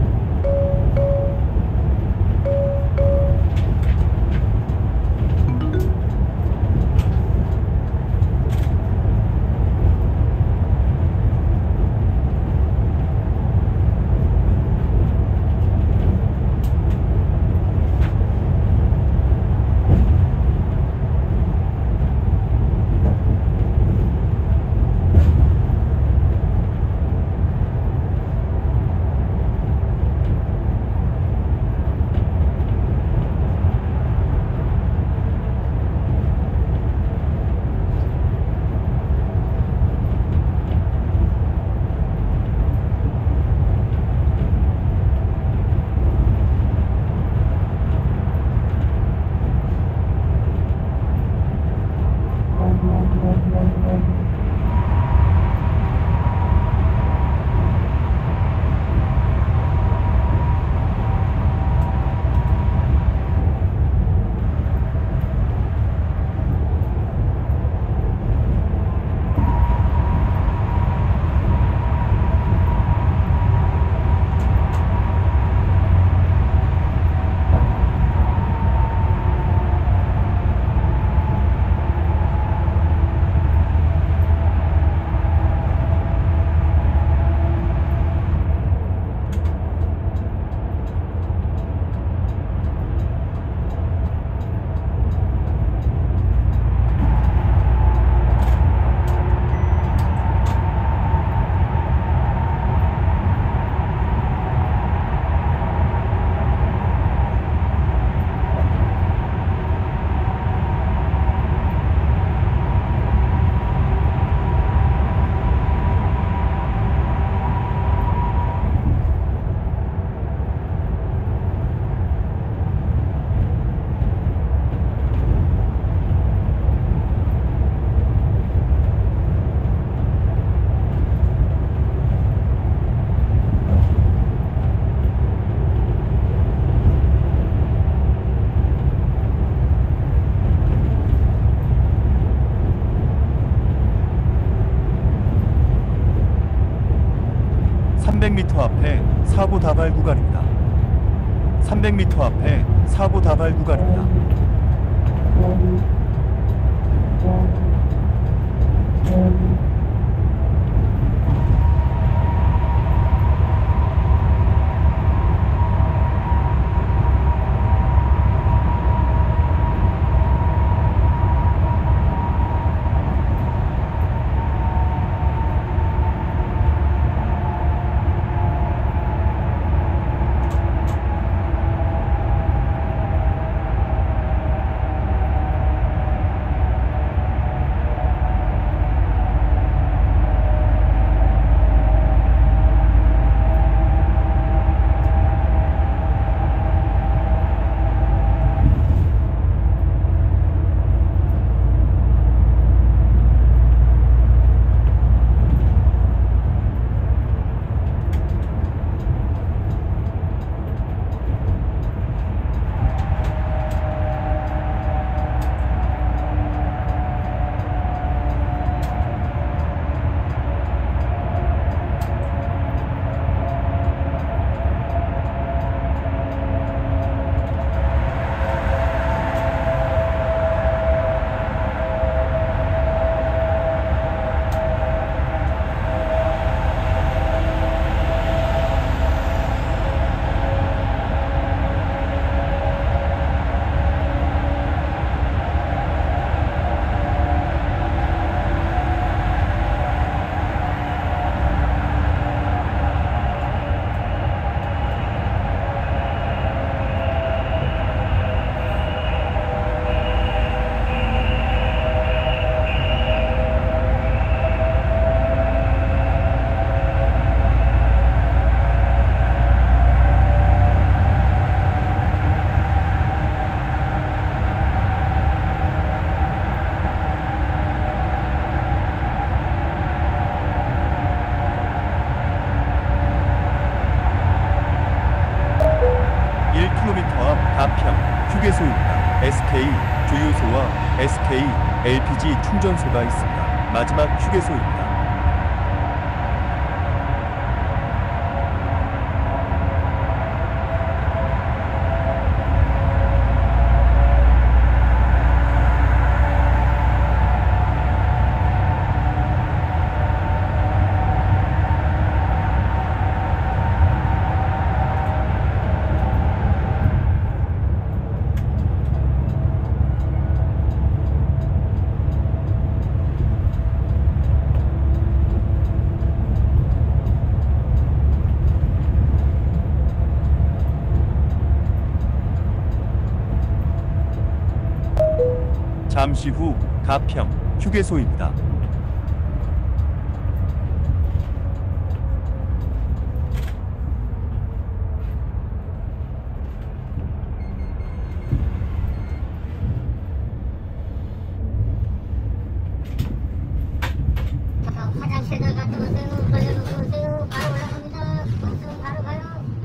삼백 미터 앞에 사고 다발 구간입니다. 삼백 미터 앞에 사고 다발 구간입니다. 주유소와 에스케이 엘피지 충전소가 있습니다. 마지막 휴게소입니다. 잠시 후 가평 휴게소입니다. 화장실을 갔다 오세요. 걸려놓고 오세요. 바로 올라갑니다. 오세요. 바로 가요.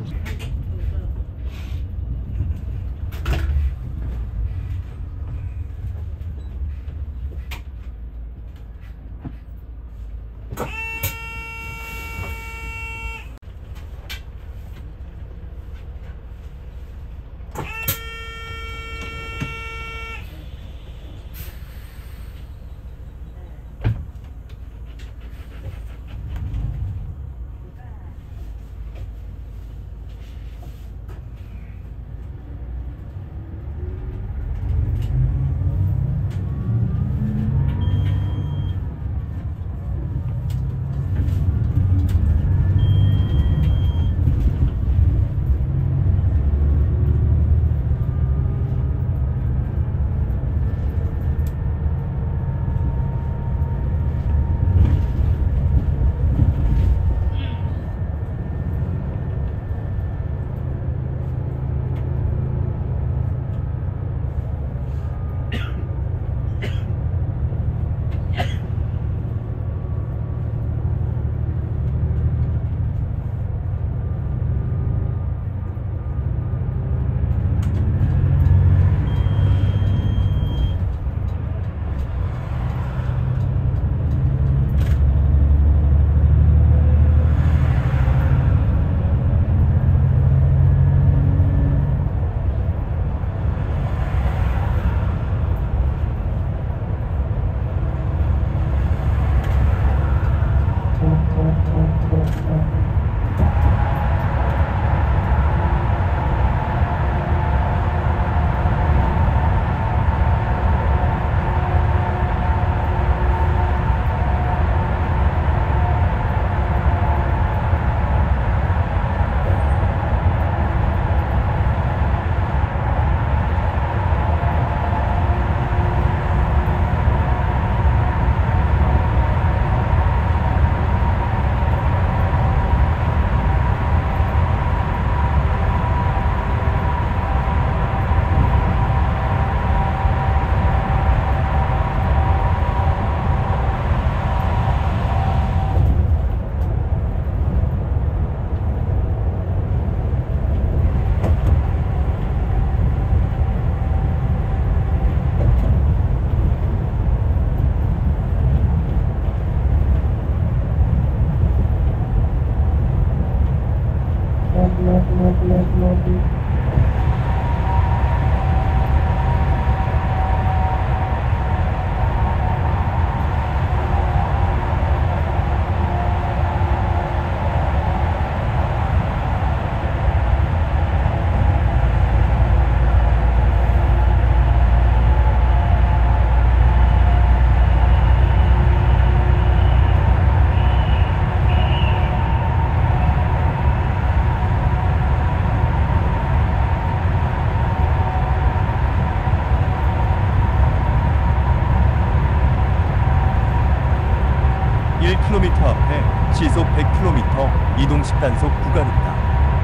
일 킬로미터 앞에 시속 백 킬로미터 이동식 단속 구간입니다.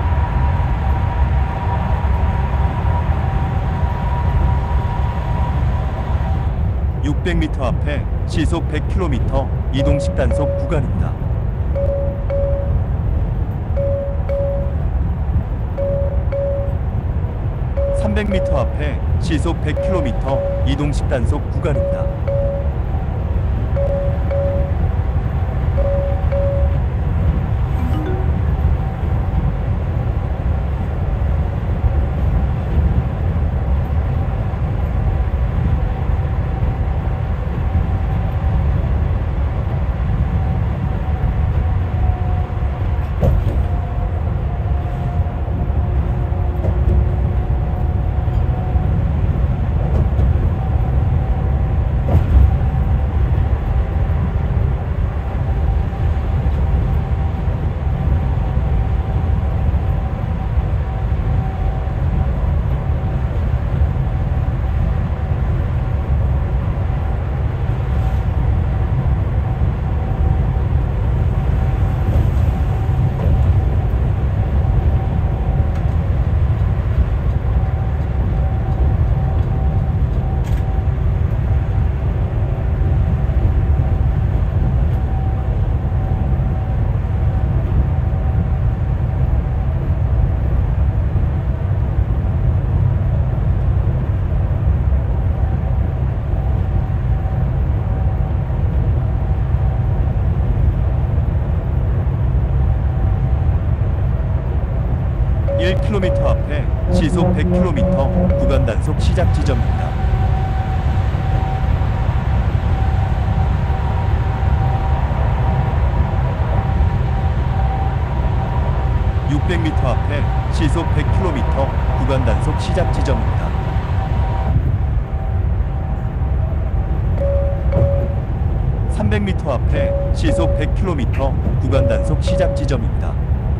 육백 미터 앞에 시속 백 킬로미터 이동식 단속 구간입니다. 삼백 미터 앞에 시속 백 킬로미터 이동식 단속 구간입니다. 일 킬로미터 앞에 시속 백 킬로미터 구간 단속 시작 지점입니다. 육백 미터 앞에 시속 백 킬로미터 구간 단속 시작 지점입니다. 삼백 미터 앞에 시속 백 킬로미터 구간 단속 시작 지점입니다.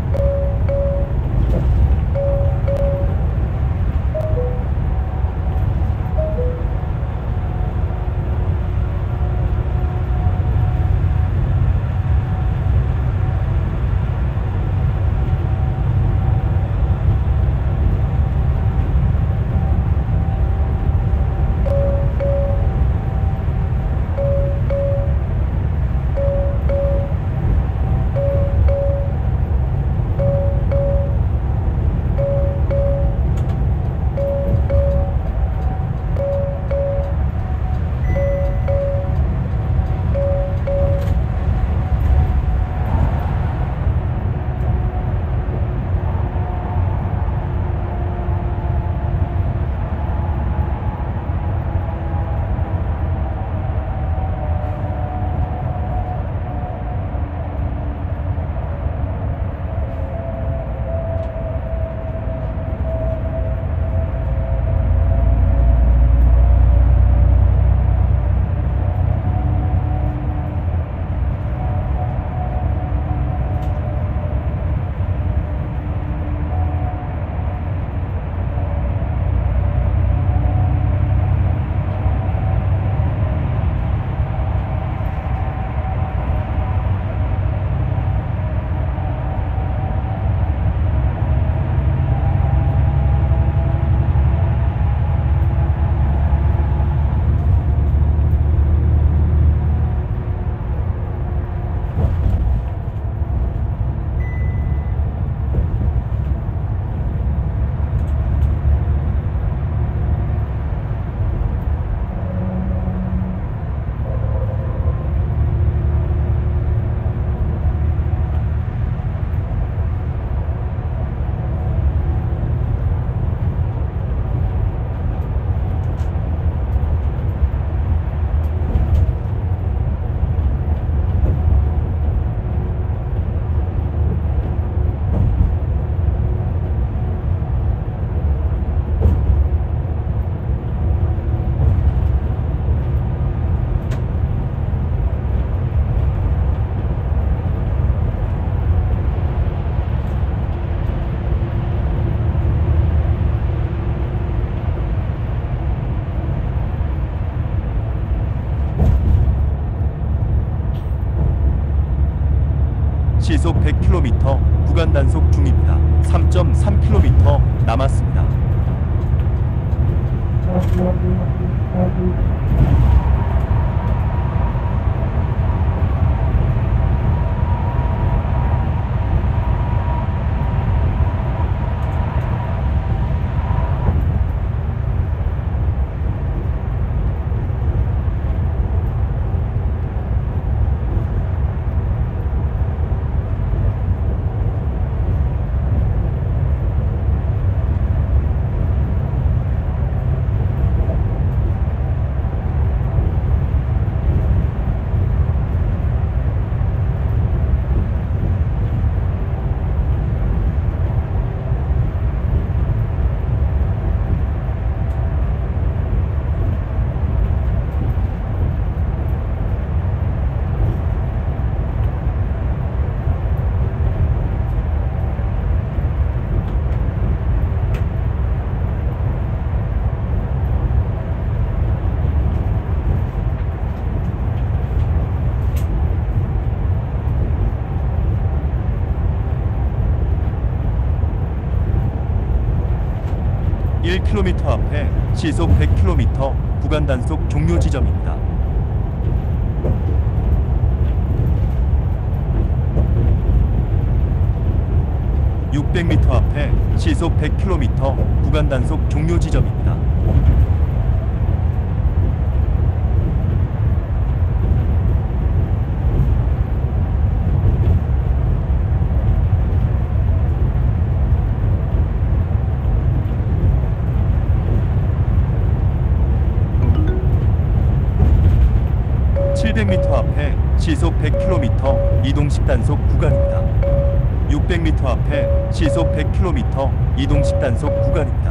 시속 백 킬로미터 구간 단속 중입니다. 삼 점 삼 킬로미터 남았습니다. 일 킬로미터 앞에 시속 백 킬로미터 구간 단속 종료 지점입니다. 육백 미터 앞에 시속 백 킬로미터 구간 단속 종료 지점입니다. 칠백 미터 앞에 시속 백 킬로미터 이동식 단속 구간입니다. 육백 미터 앞에 시속 백 킬로미터 이동식 단속 구간입니다.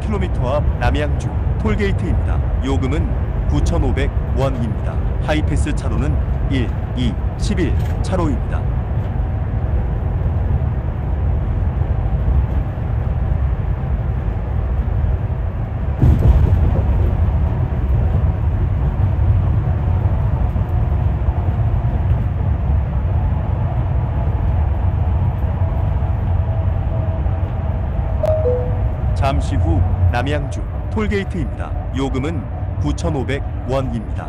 일 킬로미터 앞 남양주 톨게이트입니다. 요금은 구천오백 원입니다. 하이패스 차로는 일, 이, 십일 차로입니다. 잠시 후 남양주 톨게이트입니다. 요금은 구천오백 원입니다.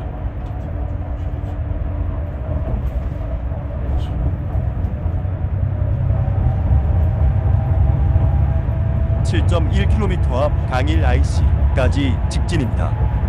칠 점 일 킬로미터 앞 강일 아이씨까지 직진입니다.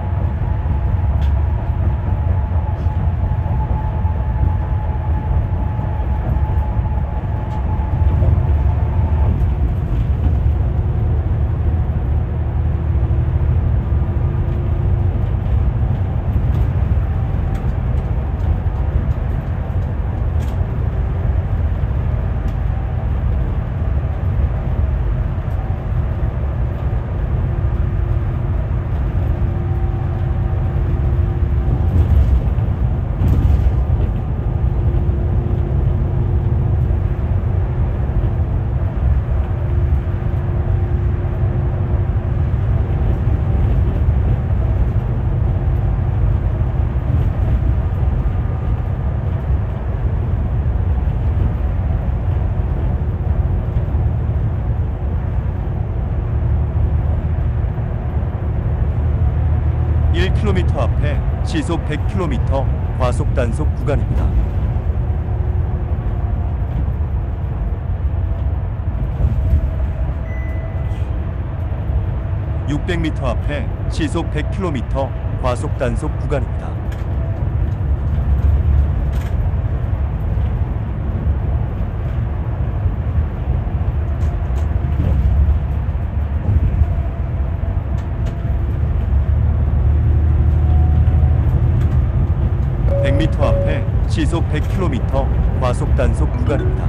일 킬로미터 앞에 시속 백 킬로미터 과속 단속 구간입니다. 육백 미터 앞에 시속 백 킬로미터 과속 단속 구간입니다. 백 미터 앞에 시속 백 킬로미터 과속 단속 구간입니다.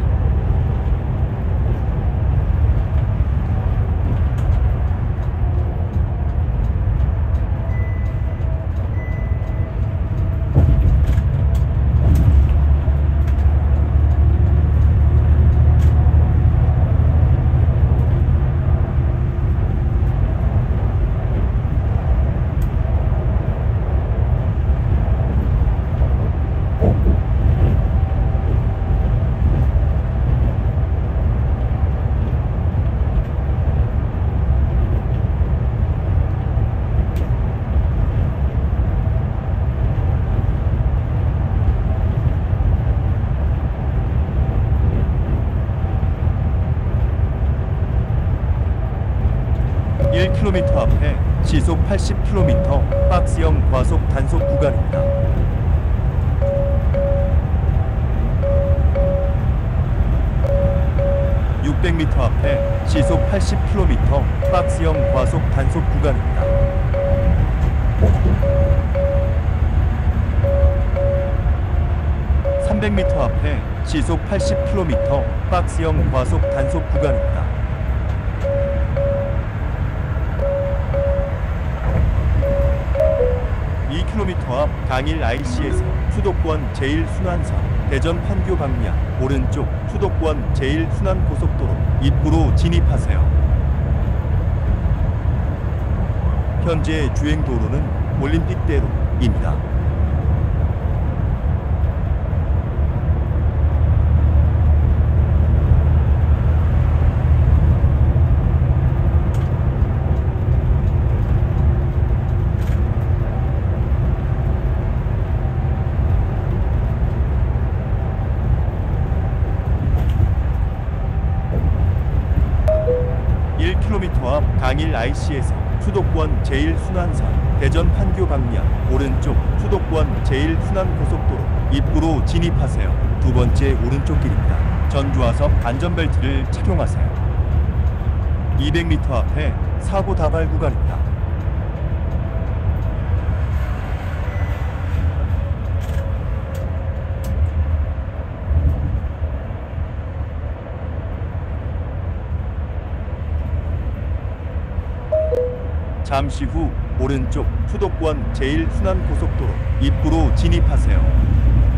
일 킬로미터 앞에 시속 팔십 킬로미터 박스형 과속 단속 구간입니다. 육백 미터 앞에 시속 팔십 킬로미터 박스형 과속 단속 구간입니다. 삼백 미터 앞에 시속 팔십 킬로미터 박스형 과속 단속 구간입니다. 이 킬로미터 앞 강일 아이씨에서 수도권 제일 순환선 대전 판교 방면 오른쪽 수도권 제일 순환 고속도로 입구로 진입하세요. 현재 주행 도로는 올림픽대로입니다. 일 킬로미터 앞 강일 아이씨에서 수도권 제일 순환선 대전 판교 방면 오른쪽 수도권 제일 순환 고속도로 입구로 진입하세요. 두 번째 오른쪽 길입니다. 전주와섭 안전벨트를 착용하세요. 이백 미터 앞에 사고 다발 구간입니다. 잠시 후 오른쪽 수도권 제일 순환고속도로 입구로 진입하세요.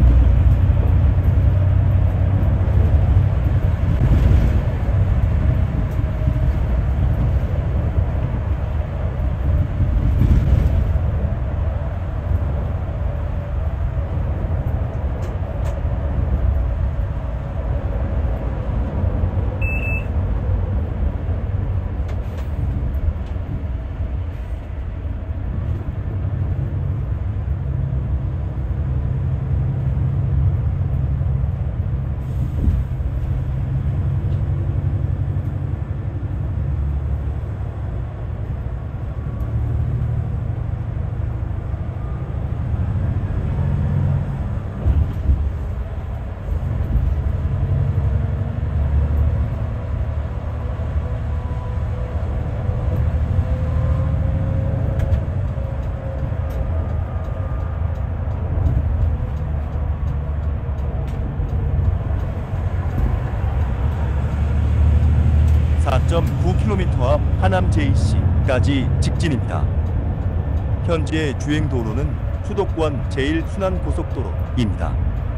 사 점 구 킬로미터 앞 하남 제이씨까지 직진입니다. 현재 주행 도로는 수도권 제일 순환고속도로입니다.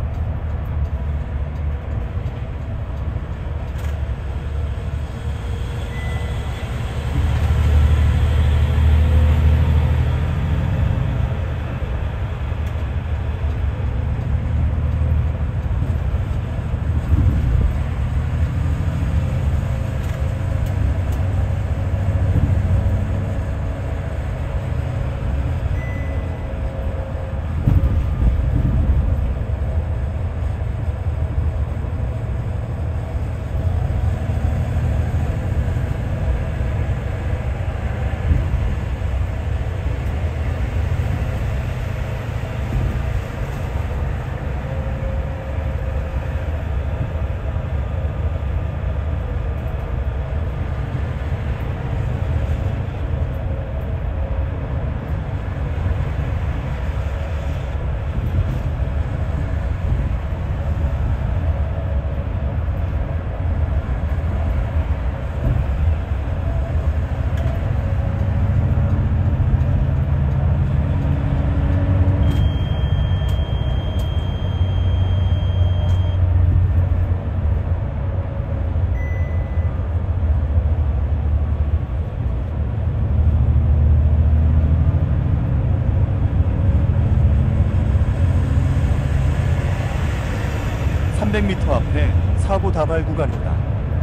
삼백 미터 앞에 사고 다발 구간입니다.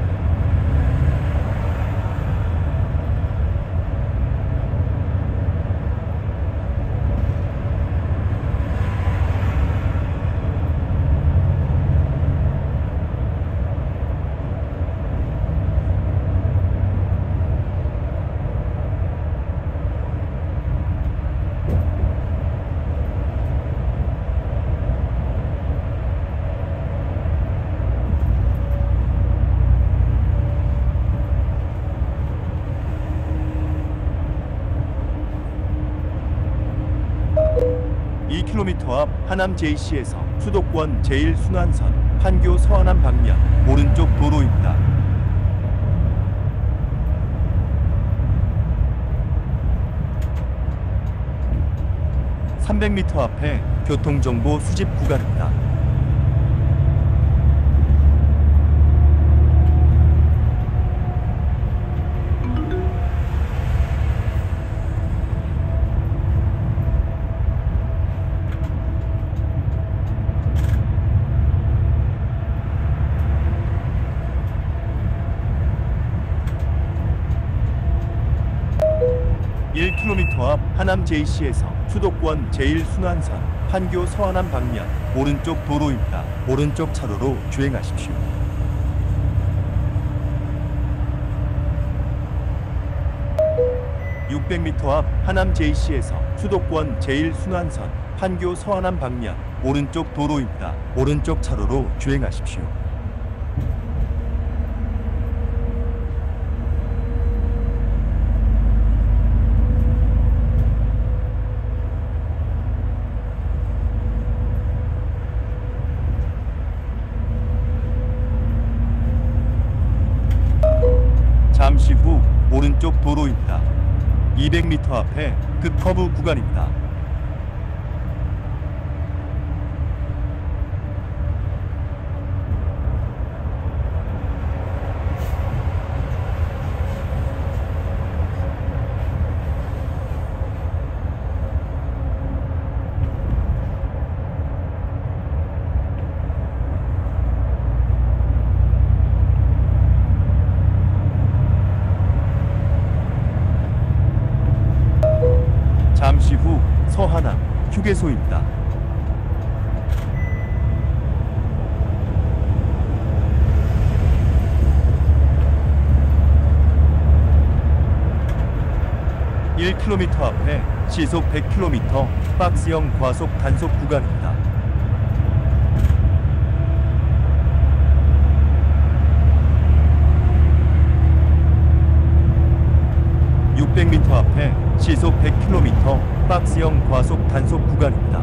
이 킬로미터 앞 하남 제이씨에서 수도권 제일 순환선 판교 서안암 방면 오른쪽 도로입니다. 삼백 미터 앞에 교통정보 수집 구간입니다. 일 킬로미터 앞 하남 제이씨에서 수도권 제일 순환선 판교 서안암 방면 오른쪽 도로입니다. 오른쪽 차로로 주행하십시오. 육백 미터 앞 하남 제이씨에서 수도권 제일 순환선 판교 서안암 방면 오른쪽 도로입니다. 오른쪽 차로로 주행하십시오. 잠시 후 오른쪽 도로입니다. 이백 미터 앞에 급커브 구간입니다. 잠시 후 서하남 휴게소입니다. 일 킬로미터 앞에 시속 백 킬로미터 박스형 과속 단속 구간입니다. 육백 미터 앞에 시속 백 킬로미터 박스형 과속 단속 구간입니다.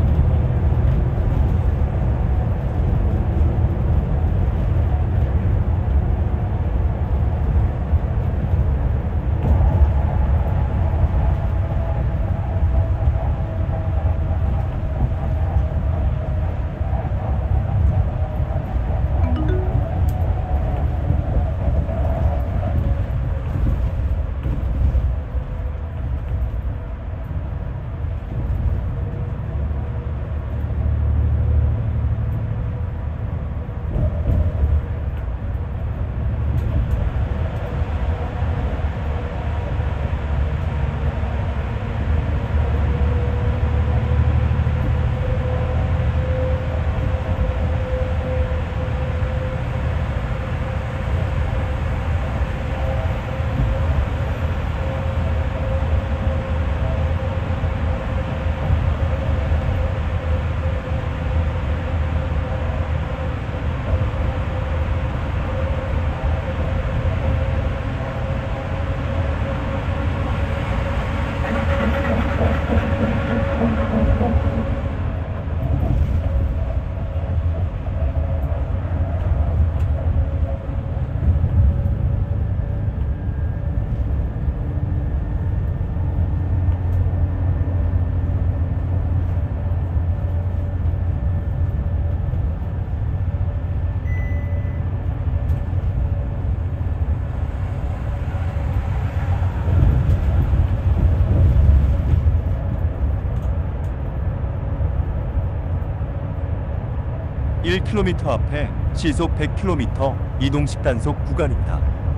일 킬로미터 앞에 시속 백 킬로미터 이동식 단속 구간입니다.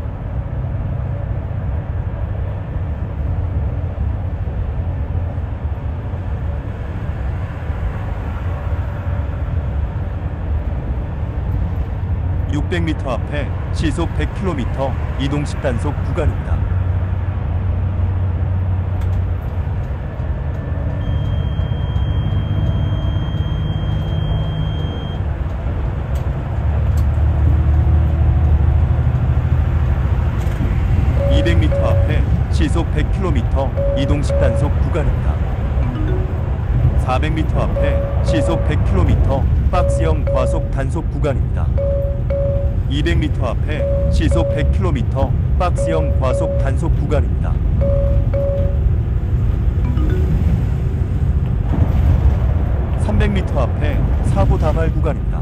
육백 미터 앞에 시속 백 킬로미터 이동식 단속 구간입니다. 이백 미터 앞에 시속 백 킬로미터 이동식 단속 구간입니다. 사백 미터 앞에 시속 백 킬로미터 박스형 과속 단속 구간입니다. 이백 미터 앞에 시속 백 킬로미터 박스형 과속 단속 구간입니다. 삼백 미터 앞에 사고 다발 구간입니다.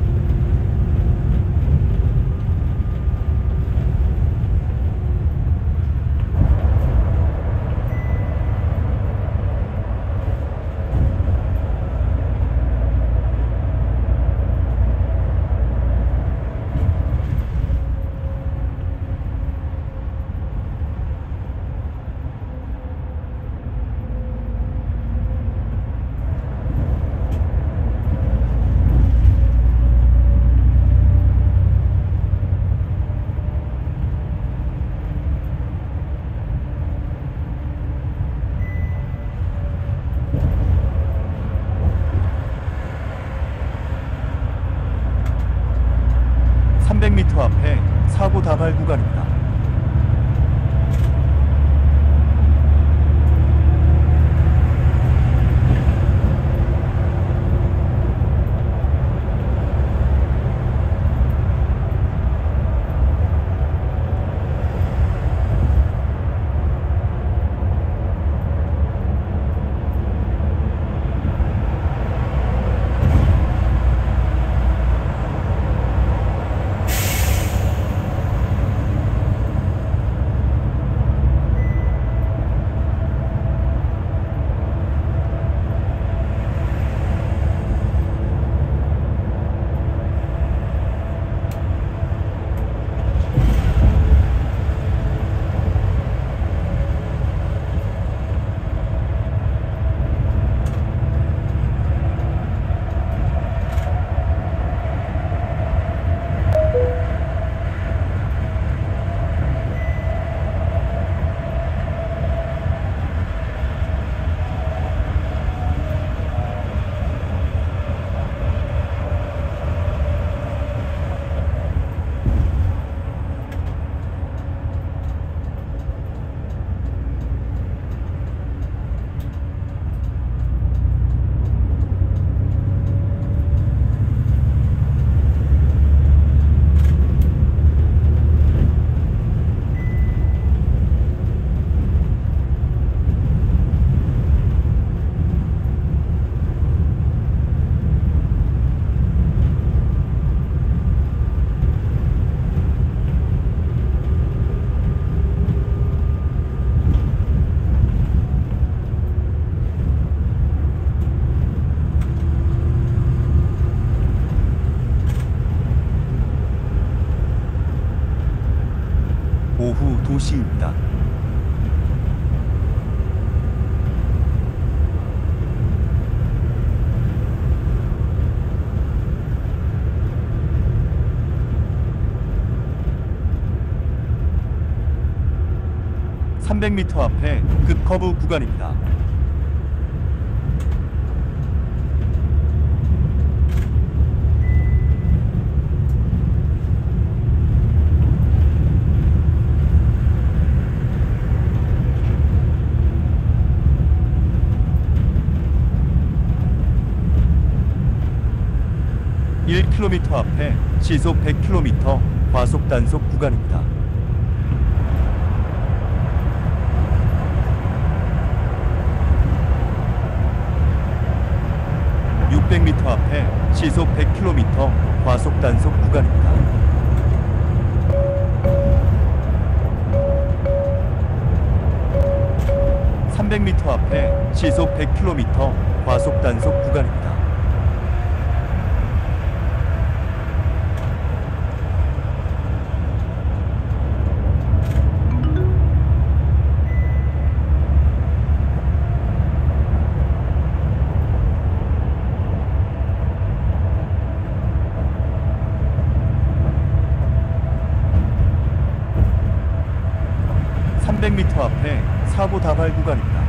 삼백 미터 앞에 사고 다발 구간입니다. 오후 두 시입니다. 삼백 미터 앞에 급커브 구간입니다. 일 킬로미터 앞에 시속 백 킬로미터 과속 단속 구간입니다. 육백 미터 앞에 시속 백 킬로미터 과속 단속 구간입니다. 삼백 미터 앞에 시속 백 킬로미터 과속 단속 구간입니다. 삼백 미터 앞에 사고 다발 구간입니다.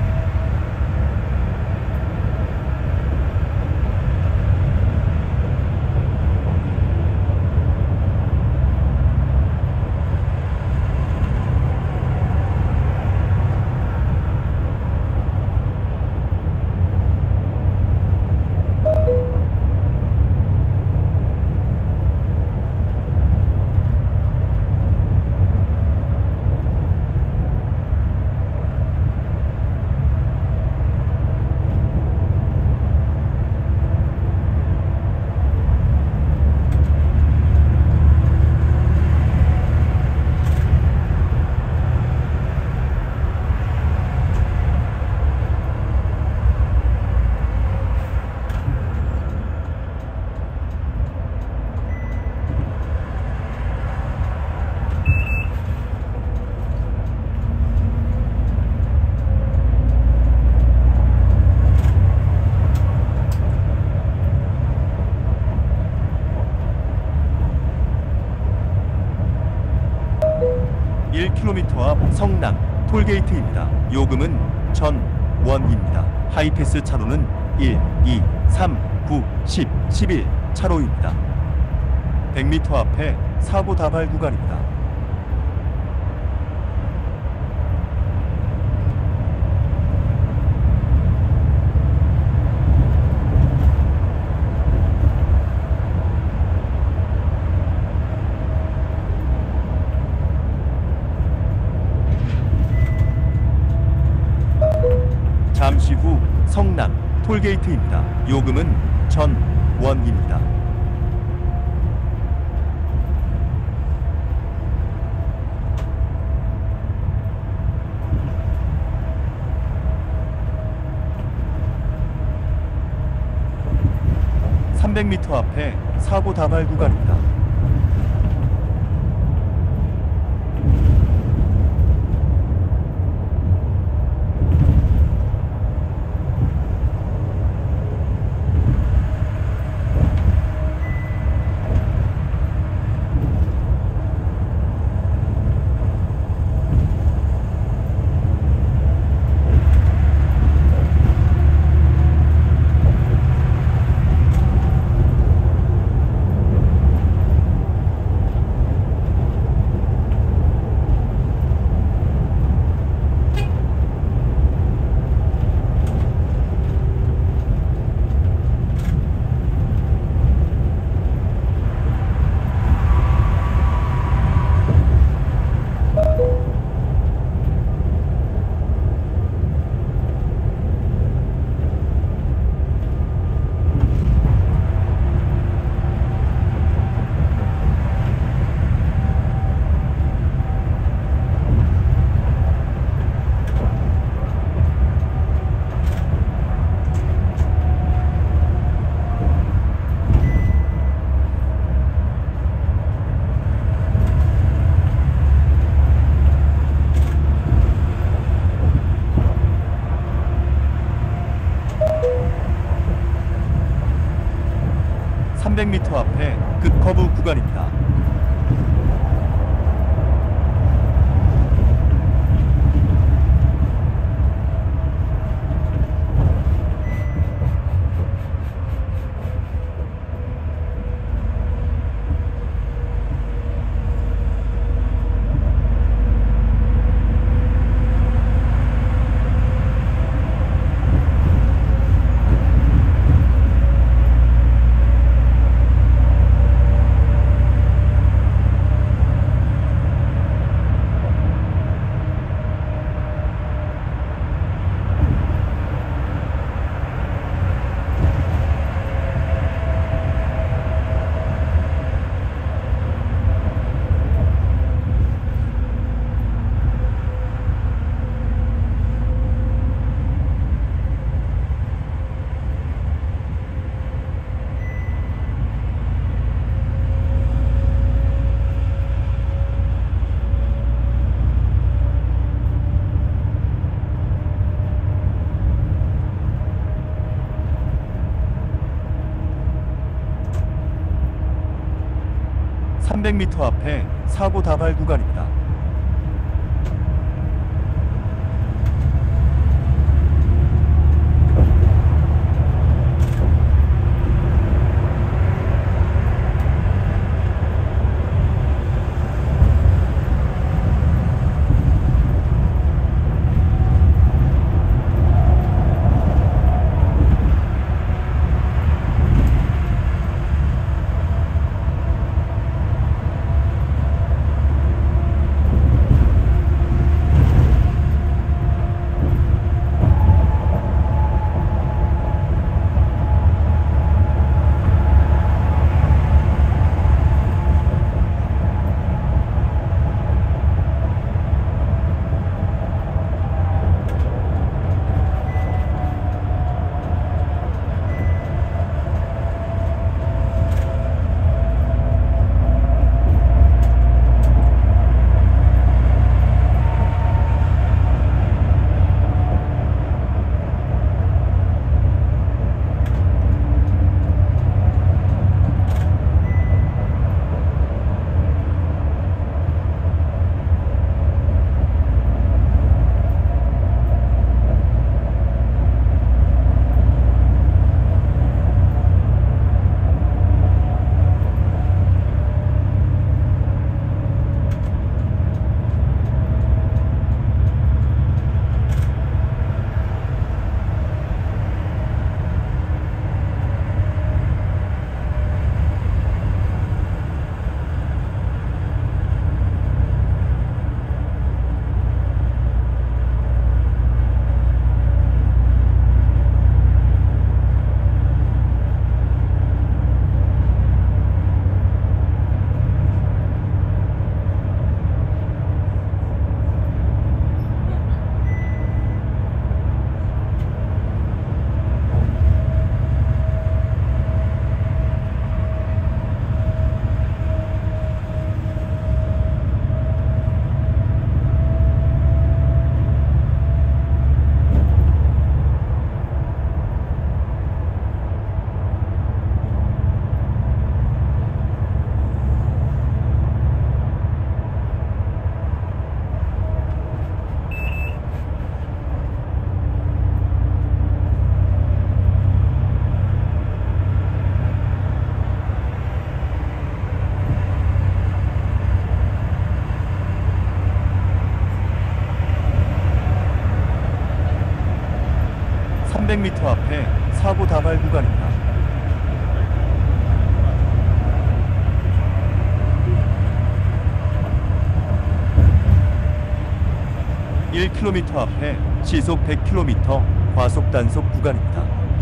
일 킬로미터 앞 성남 톨게이트입니다. 요금은 천 원입니다. 하이패스 차로는 일, 이, 삼, 구, 십, 십일 차로입니다. 백 미터 앞에 사고 다발 구간입니다. 잠시 후 성남 톨게이트입니다. 요금은 천 원입니다. 삼백 미터 앞에 사고 다발 구간입니다. 삼백 미터 앞에 급커브 구간입니다. 삼백 미터 앞에 사고 다발 구간입니다. 삼백 미터 앞에 사고 다발 구간입니다. 일 킬로미터 앞에 시속 백 킬로미터 과속 단속 구간입니다.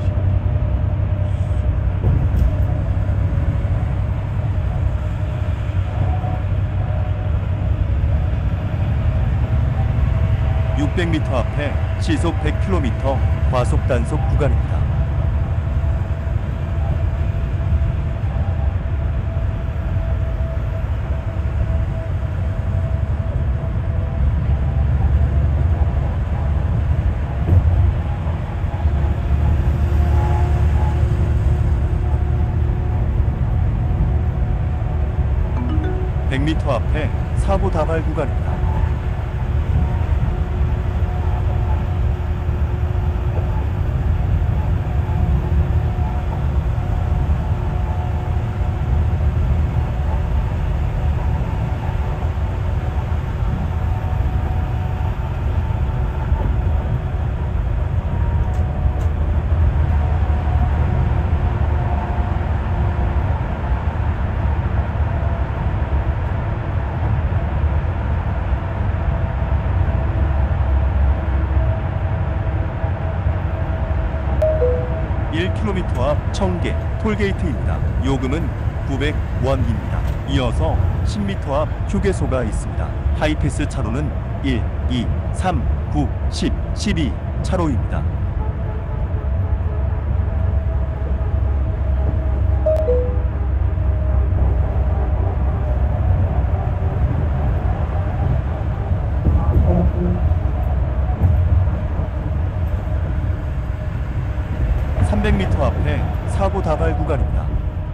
육백 미터 앞에 시속 백 킬로미터 과속 단속 구간입니다. 미터 앞에 사고 다발 구간입니다. 일 킬로미터 앞 청계 톨게이트입니다. 요금은 구백 원입니다. 이어서 십 미터 앞 휴게소가 있습니다. 하이패스 차로는 일, 이, 삼, 구, 십, 십이 차로입니다. 삼백 미터 앞에 사고 다발 구간입니다.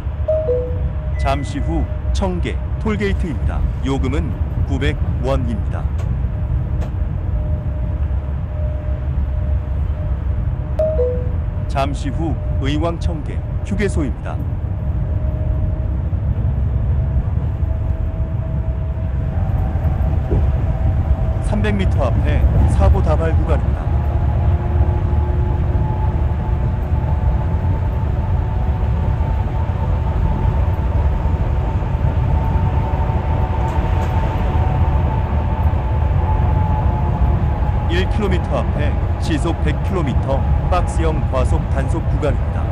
잠시 후 청계 톨게이트입니다. 요금은 구백 원입니다. 잠시 후 의왕청계 휴게소입니다. 삼백 미터 앞에 사고 다발 구간입니다. 일 킬로미터 앞에 시속 백 킬로미터 박스형 과속 단속 구간입니다.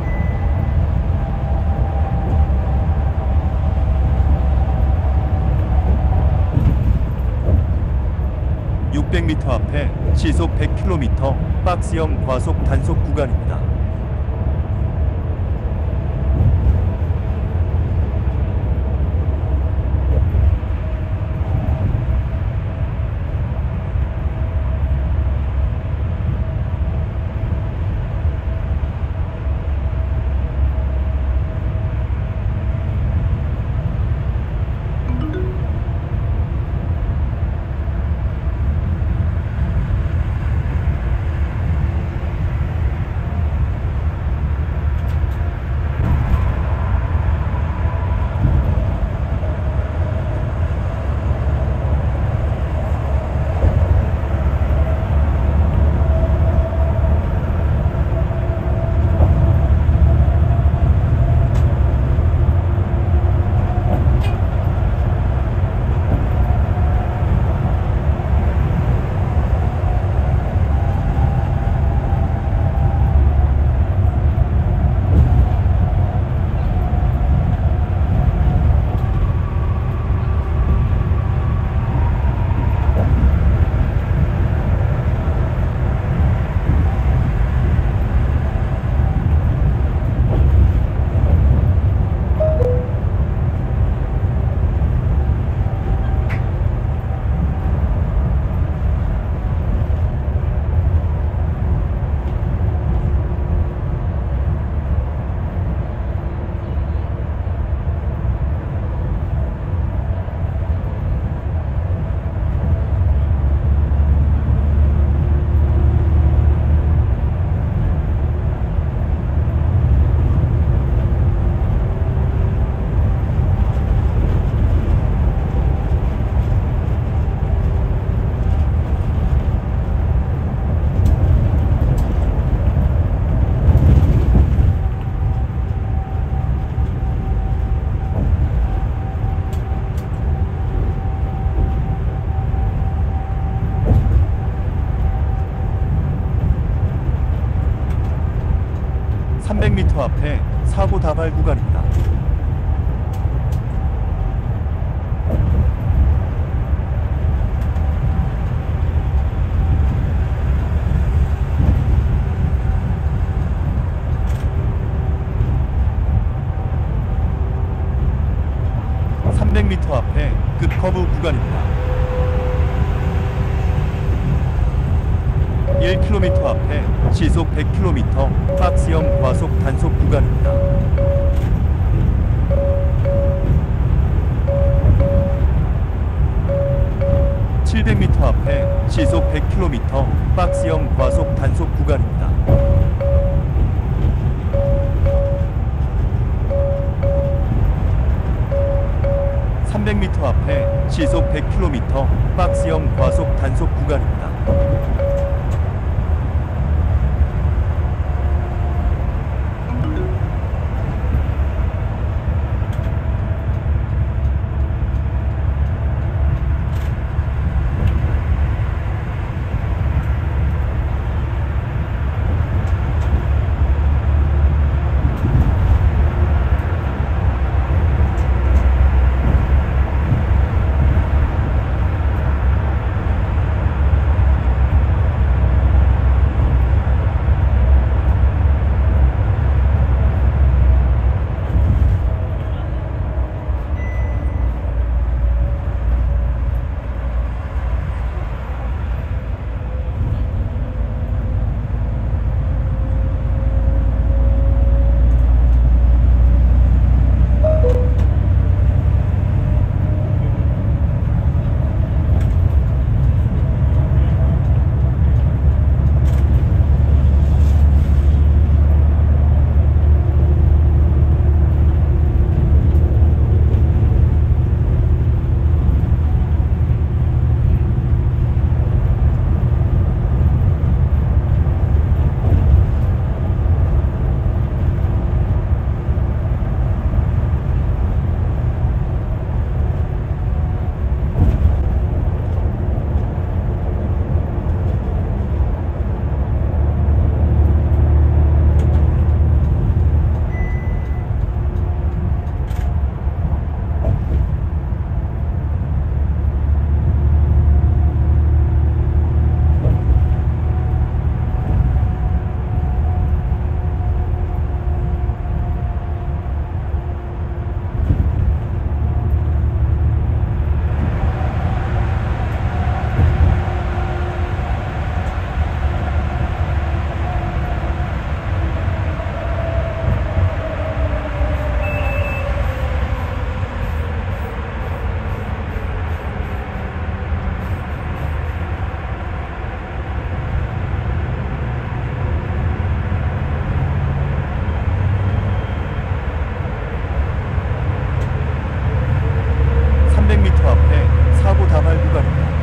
육백 미터 앞에 시속 백 킬로미터 박스형 과속 단속 구간입니다. 삼백 미터 앞에 사고 다발 구간입니다. 삼백 미터 앞에 급커브 구간입니다. 일 킬로미터 앞에 시속 백 킬로미터 박스형 과속 단속 구간입니다. 칠백 미터 앞에 시속 백 킬로미터 박스형 과속 단속 구간입니다. 삼백 미터 앞에 시속 백 킬로미터 박스형 과속 단속 구간입니다. 삼백 미터 앞에 사고 다발 구간입니다.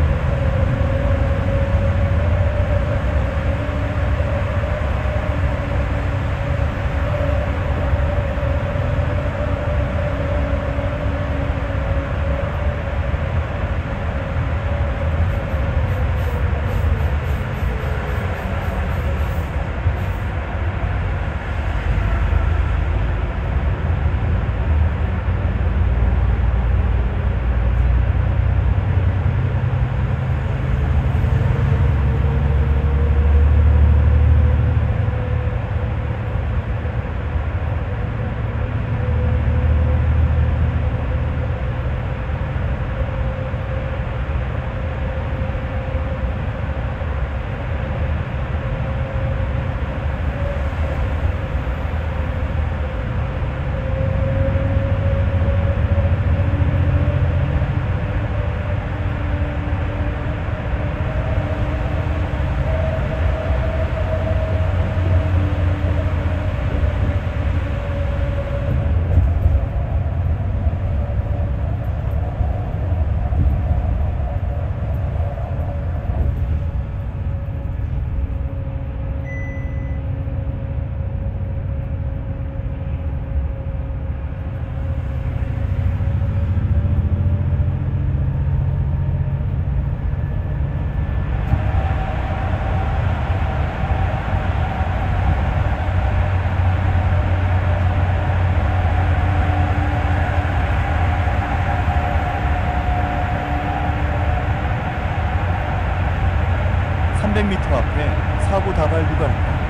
삼백 미터 앞에 사고 다발 구간입니다.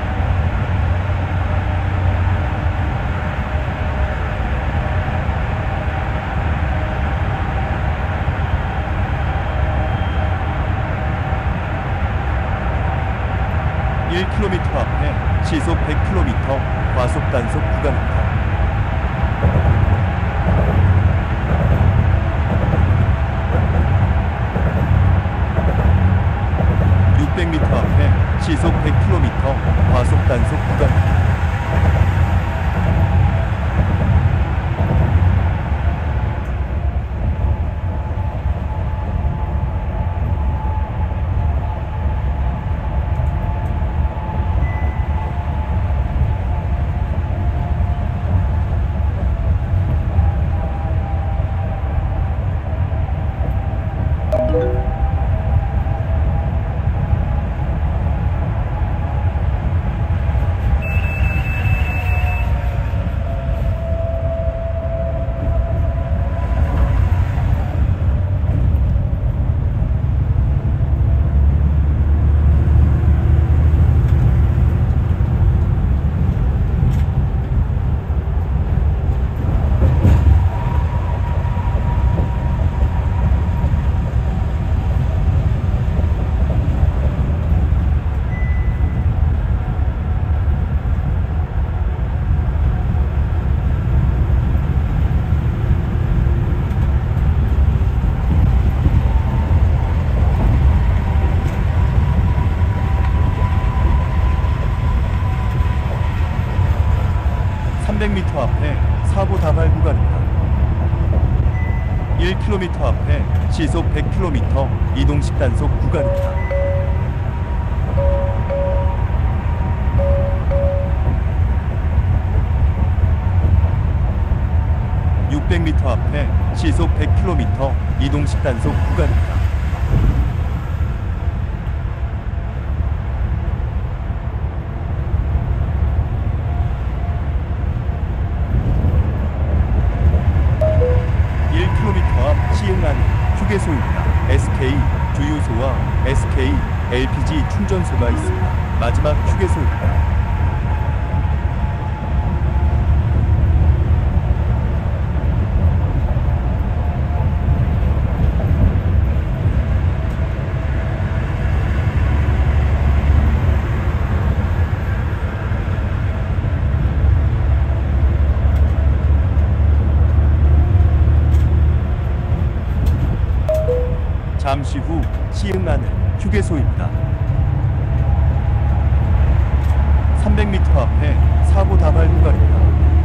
일 킬로미터 앞에 시속 백 킬로미터 과속 단속 구간입니다. 육백 미터 앞에 시속 백 킬로미터 과속 단속 구간입니다. 삼백 미터 앞에 사고 다발 구간입니다. 일 킬로미터 앞에 시속 백 킬로미터 이동식 단속 구간입니다. 육백 미터 앞에 시속 백 킬로미터 이동식 단속 구간입니다. 일 킬로미터 앞 시흥안 휴게소입니다. 에스케이 주유소와 에스케이 엘피지 충전소가 있습니다. 마지막 휴게소입니다. 잠시 후 시흥안은 휴게소입니다. 삼백 미터 앞에 사고 다발 구간입니다.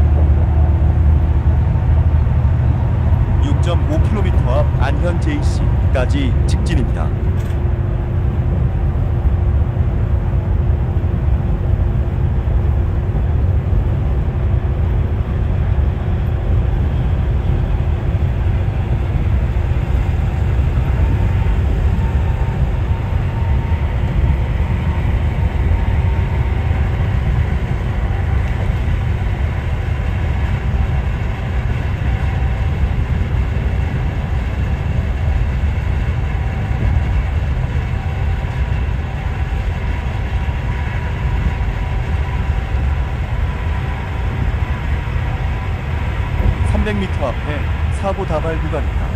육 점 오 킬로미터 앞 안현 제이씨까지 직진입니다. 삼백 미터 앞에 사고 다발 구간입니다.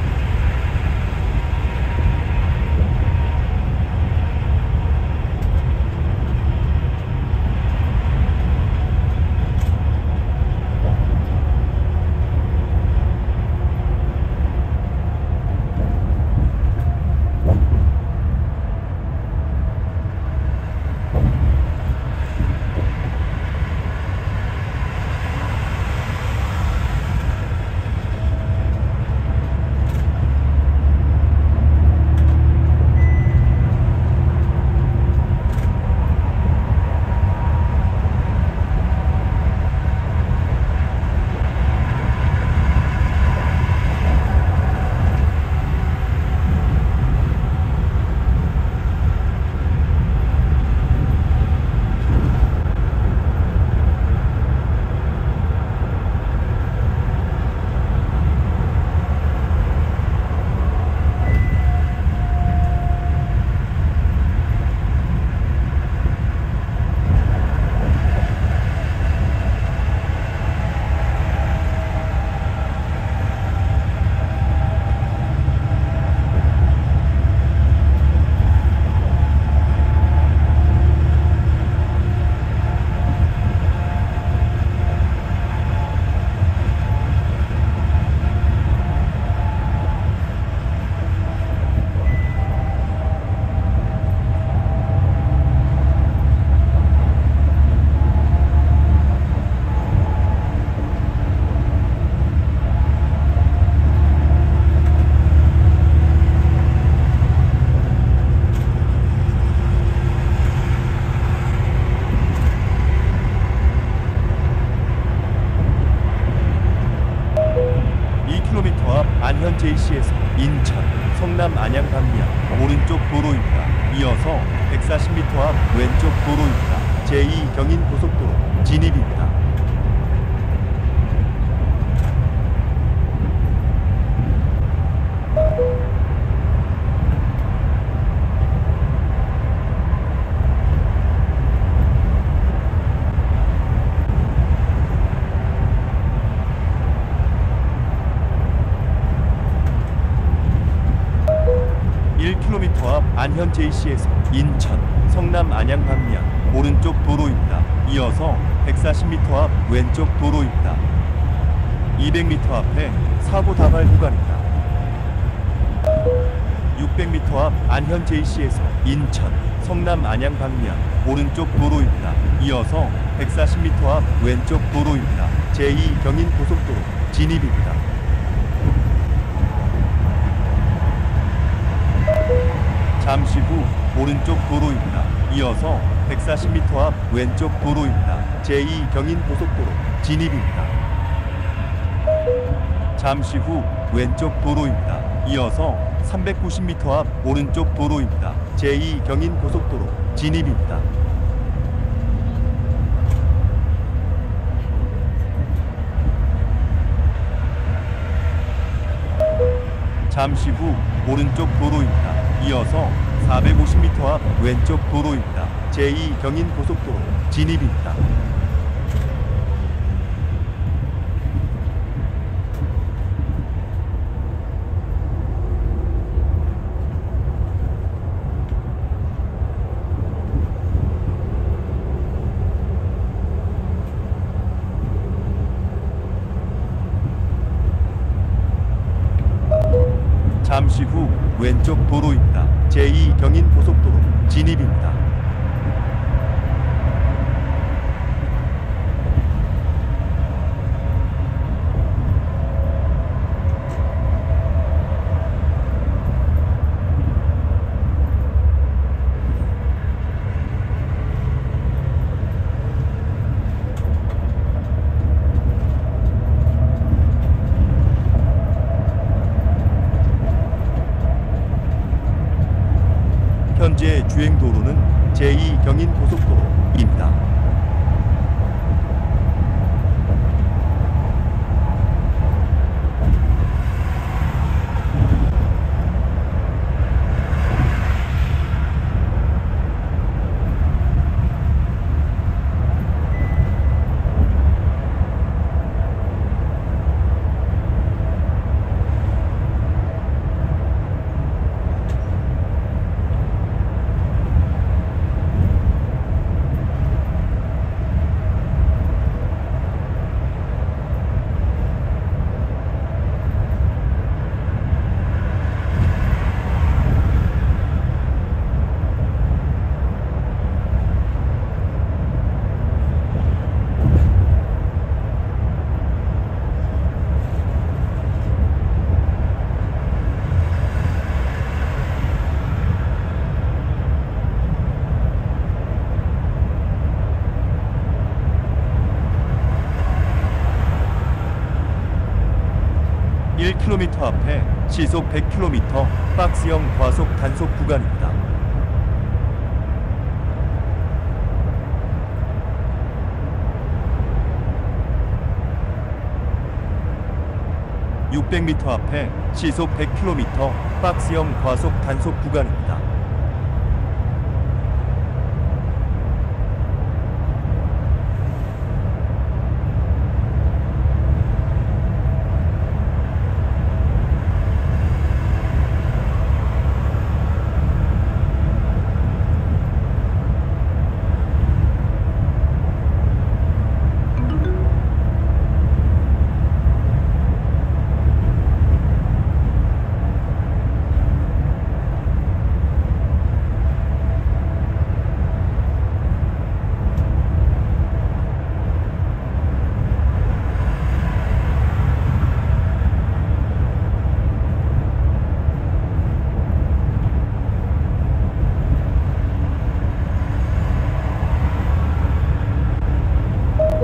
인천 성남 안양 방면 오른쪽 도로입니다. 이어서 백사십 미터 앞 왼쪽 도로입니다. 제이 경인 고속도로 진입입니다. 일 킬로미터 앞 안현 제이씨에서 인천 성남 안양 방면 오른쪽 도로입니다. 이어서 백사십 미터 앞 왼쪽 도로입니다. 이백 미터 앞에 사고 다발 구간입니다. 육백 미터 앞 안현 제이씨에서 인천 성남 안양 방면 오른쪽 도로입니다. 이어서 백사십 미터 앞 왼쪽 도로입니다. 제이 경인 고속도로 진입입니다. 잠시 후 오른쪽 도로입니다. 이어서 백사십 미터 앞 왼쪽 도로입니다. 제이 경인 고속도로 진입입니다. 잠시 후 왼쪽 도로입니다. 이어서 삼백구십 미터 앞 오른쪽 도로입니다. 제이 경인 고속도로 진입입니다. 잠시 후 오른쪽 도로입니다. 이어서 사백오십 미터 앞 왼쪽 도로입니다. 제이 경인 고속도로 진입입니다. 잠시 후 왼쪽 도로입니다. 제이 경인 고속도로 진입입니다. 현재 주행 도로는 제이 경인 고속도로입니다. 일 킬로미터 앞에 시속 백 킬로미터 박스형 과속 단속 구간입니다. 육백 미터 앞에 시속 백 킬로미터 박스형 과속 단속 구간입니다.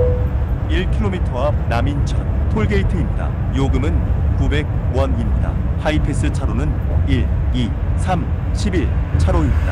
일 킬로미터 앞 남인천 톨게이트입니다. 요금은 구백 원입니다. 하이패스 차로는 일, 이, 삼, 십일 차로입니다.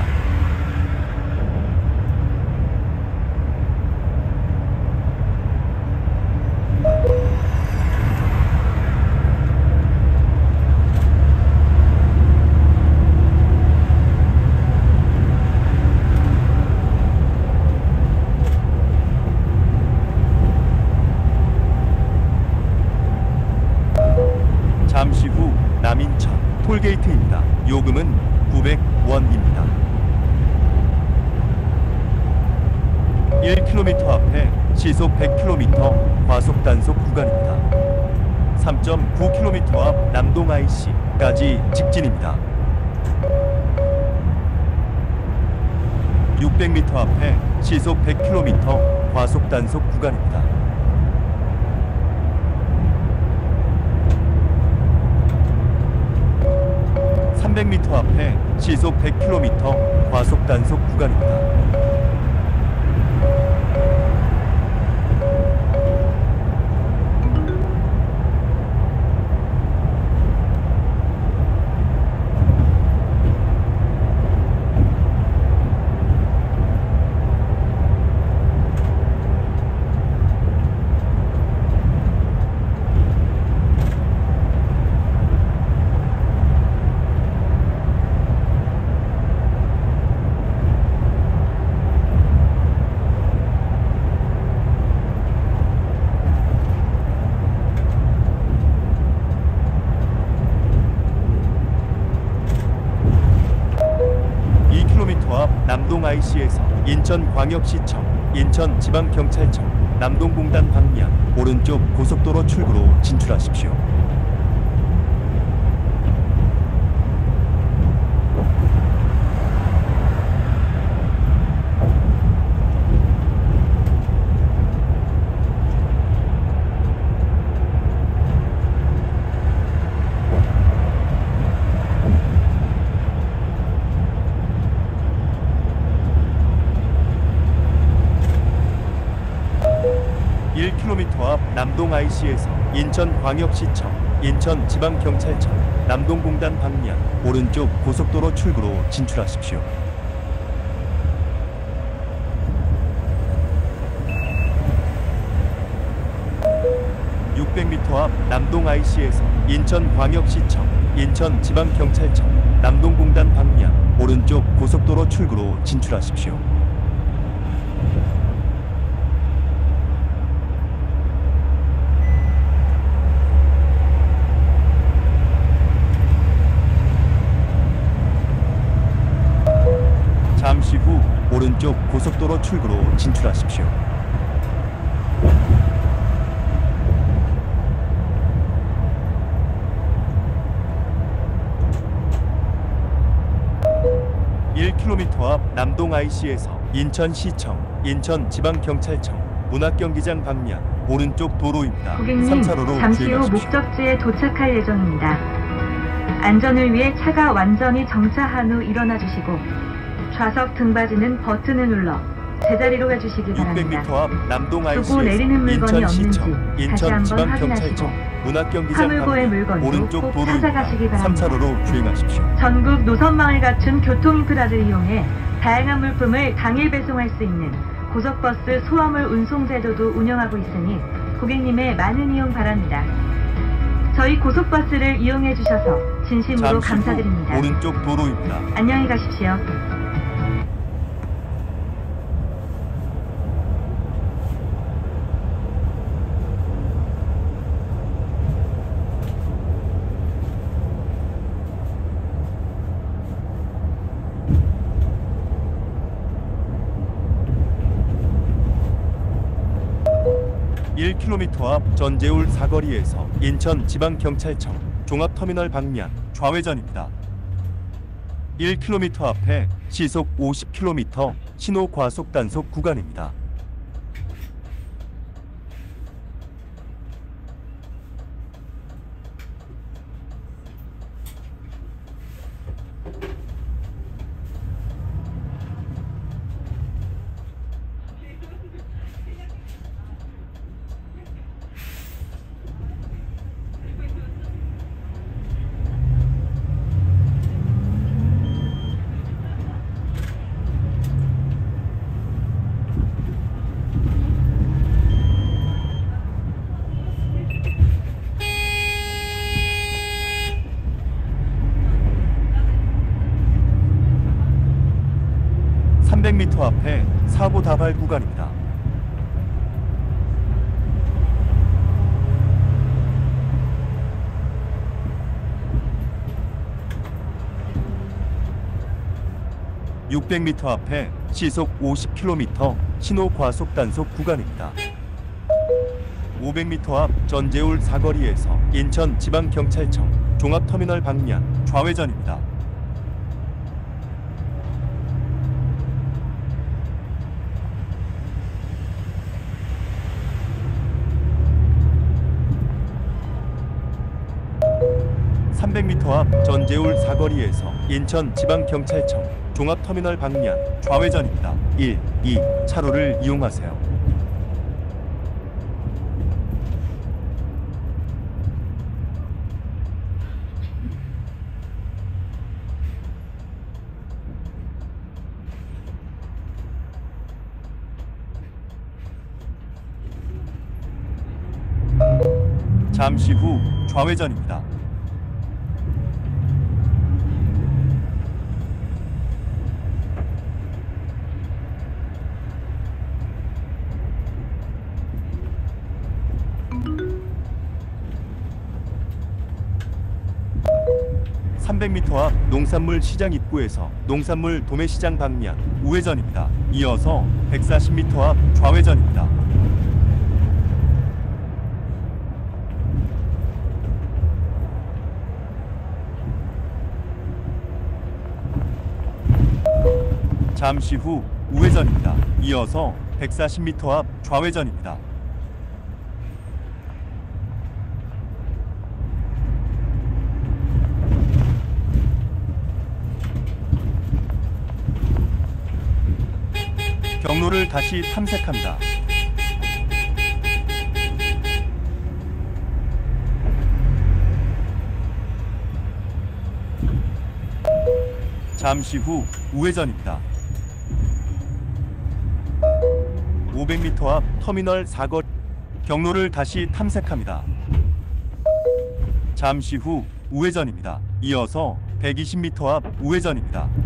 잠시 후 남인천 톨게이트입니다. 요금은 구백 원입니다. 일 킬로미터 앞에 시속 백 킬로미터 과속 단속 구간입니다. 삼 점 구 킬로미터 앞 남동 아이씨까지 직진입니다. 육백 미터 앞에 시속 백 킬로미터 과속 단속 구간입니다. 삼백 미터 앞에 시속 백 킬로미터 과속 단속 구간입니다. 남동 아이씨에서 인천광역시청, 인천지방경찰청, 남동공단 방면 오른쪽 고속도로 출구로 진출하십시오. 일 킬로미터 앞 남동 아이씨에서 인천광역시청, 인천지방경찰청, 남동공단 방면 오른쪽 고속도로 출구로 진출하십시오. 육백 미터 앞 남동 아이씨에서 인천광역시청, 인천지방경찰청, 남동공단 방면 오른쪽 고속도로 출구로 진출하십시오. 잠시 후 오른쪽 고속도로 출구로 진출하십시오. 일 킬로미터 앞 남동 아이씨에서 인천시청, 인천지방경찰청, 문학경기장 방면 오른쪽 도로입니다. 고객님, 삼 차로로 잠시 후 주행하십시오. 목적지에 도착할 예정입니다. 안전을 위해 차가 완전히 정차한 후 일어나 주시고 좌석 등받이는 버튼을 눌러 제자리로 가주시기 육백 바랍니다. 미터 앞 남동 아이씨에서 두고 내리는 물건이 인천시청, 없는지 다시 한번 확인하시고 인천지방경찰청, 문학경기장 화물고의 방면 물건도 오른쪽 꼭 도로입니다. 찾아가시기 바랍니다. 삼 차로로 주행하십시오. 전국 노선망을 갖춘 교통인프라를 이용해 다양한 물품을 당일 배송할 수 있는 고속버스 소화물 운송 제도도 운영하고 있으니 고객님의 많은 이용 바랍니다. 저희 고속버스를 이용해 주셔서 진심으로 잠시 후 감사드립니다. 오른쪽 도로입니다. 안녕히 가십시오. 일 킬로미터 앞 전제울 사거리에서 인천지방경찰청 종합터미널 방면 좌회전입니다. 일 킬로미터 앞에 시속 오십 킬로미터 신호 과속 단속 구간입니다. 삼백 미터 앞에 사고 다발 구간입니다. 육백 미터 앞에 시속 오십 킬로미터 신호 과속 단속 구간입니다. 오백 미터 앞 전제울 사거리에서 인천지방경찰청 종합터미널 방면 좌회전입니다. 삼백 미터 앞 전제울 사거리에서 인천지방경찰청 종합터미널 방면 좌회전입니다. 일, 이 차로를 이용하세요. 잠시 후 좌회전입니다. 삼백 미터 앞 농산물 시장 입구에서 농산물 도매시장 방면 우회전입니다. 이어서 백사십 미터 앞 좌회전입니다. 잠시 후 우회전입니다. 이어서 백사십 미터 앞 좌회전입니다. 경로를 다시 탐색합니다. 잠시 후 우회전입니다. 오백 미터 앞 터미널 사거리 경로를 다시 탐색합니다. 잠시 후 우회전입니다. 이어서 백이십 미터 앞 우회전입니다.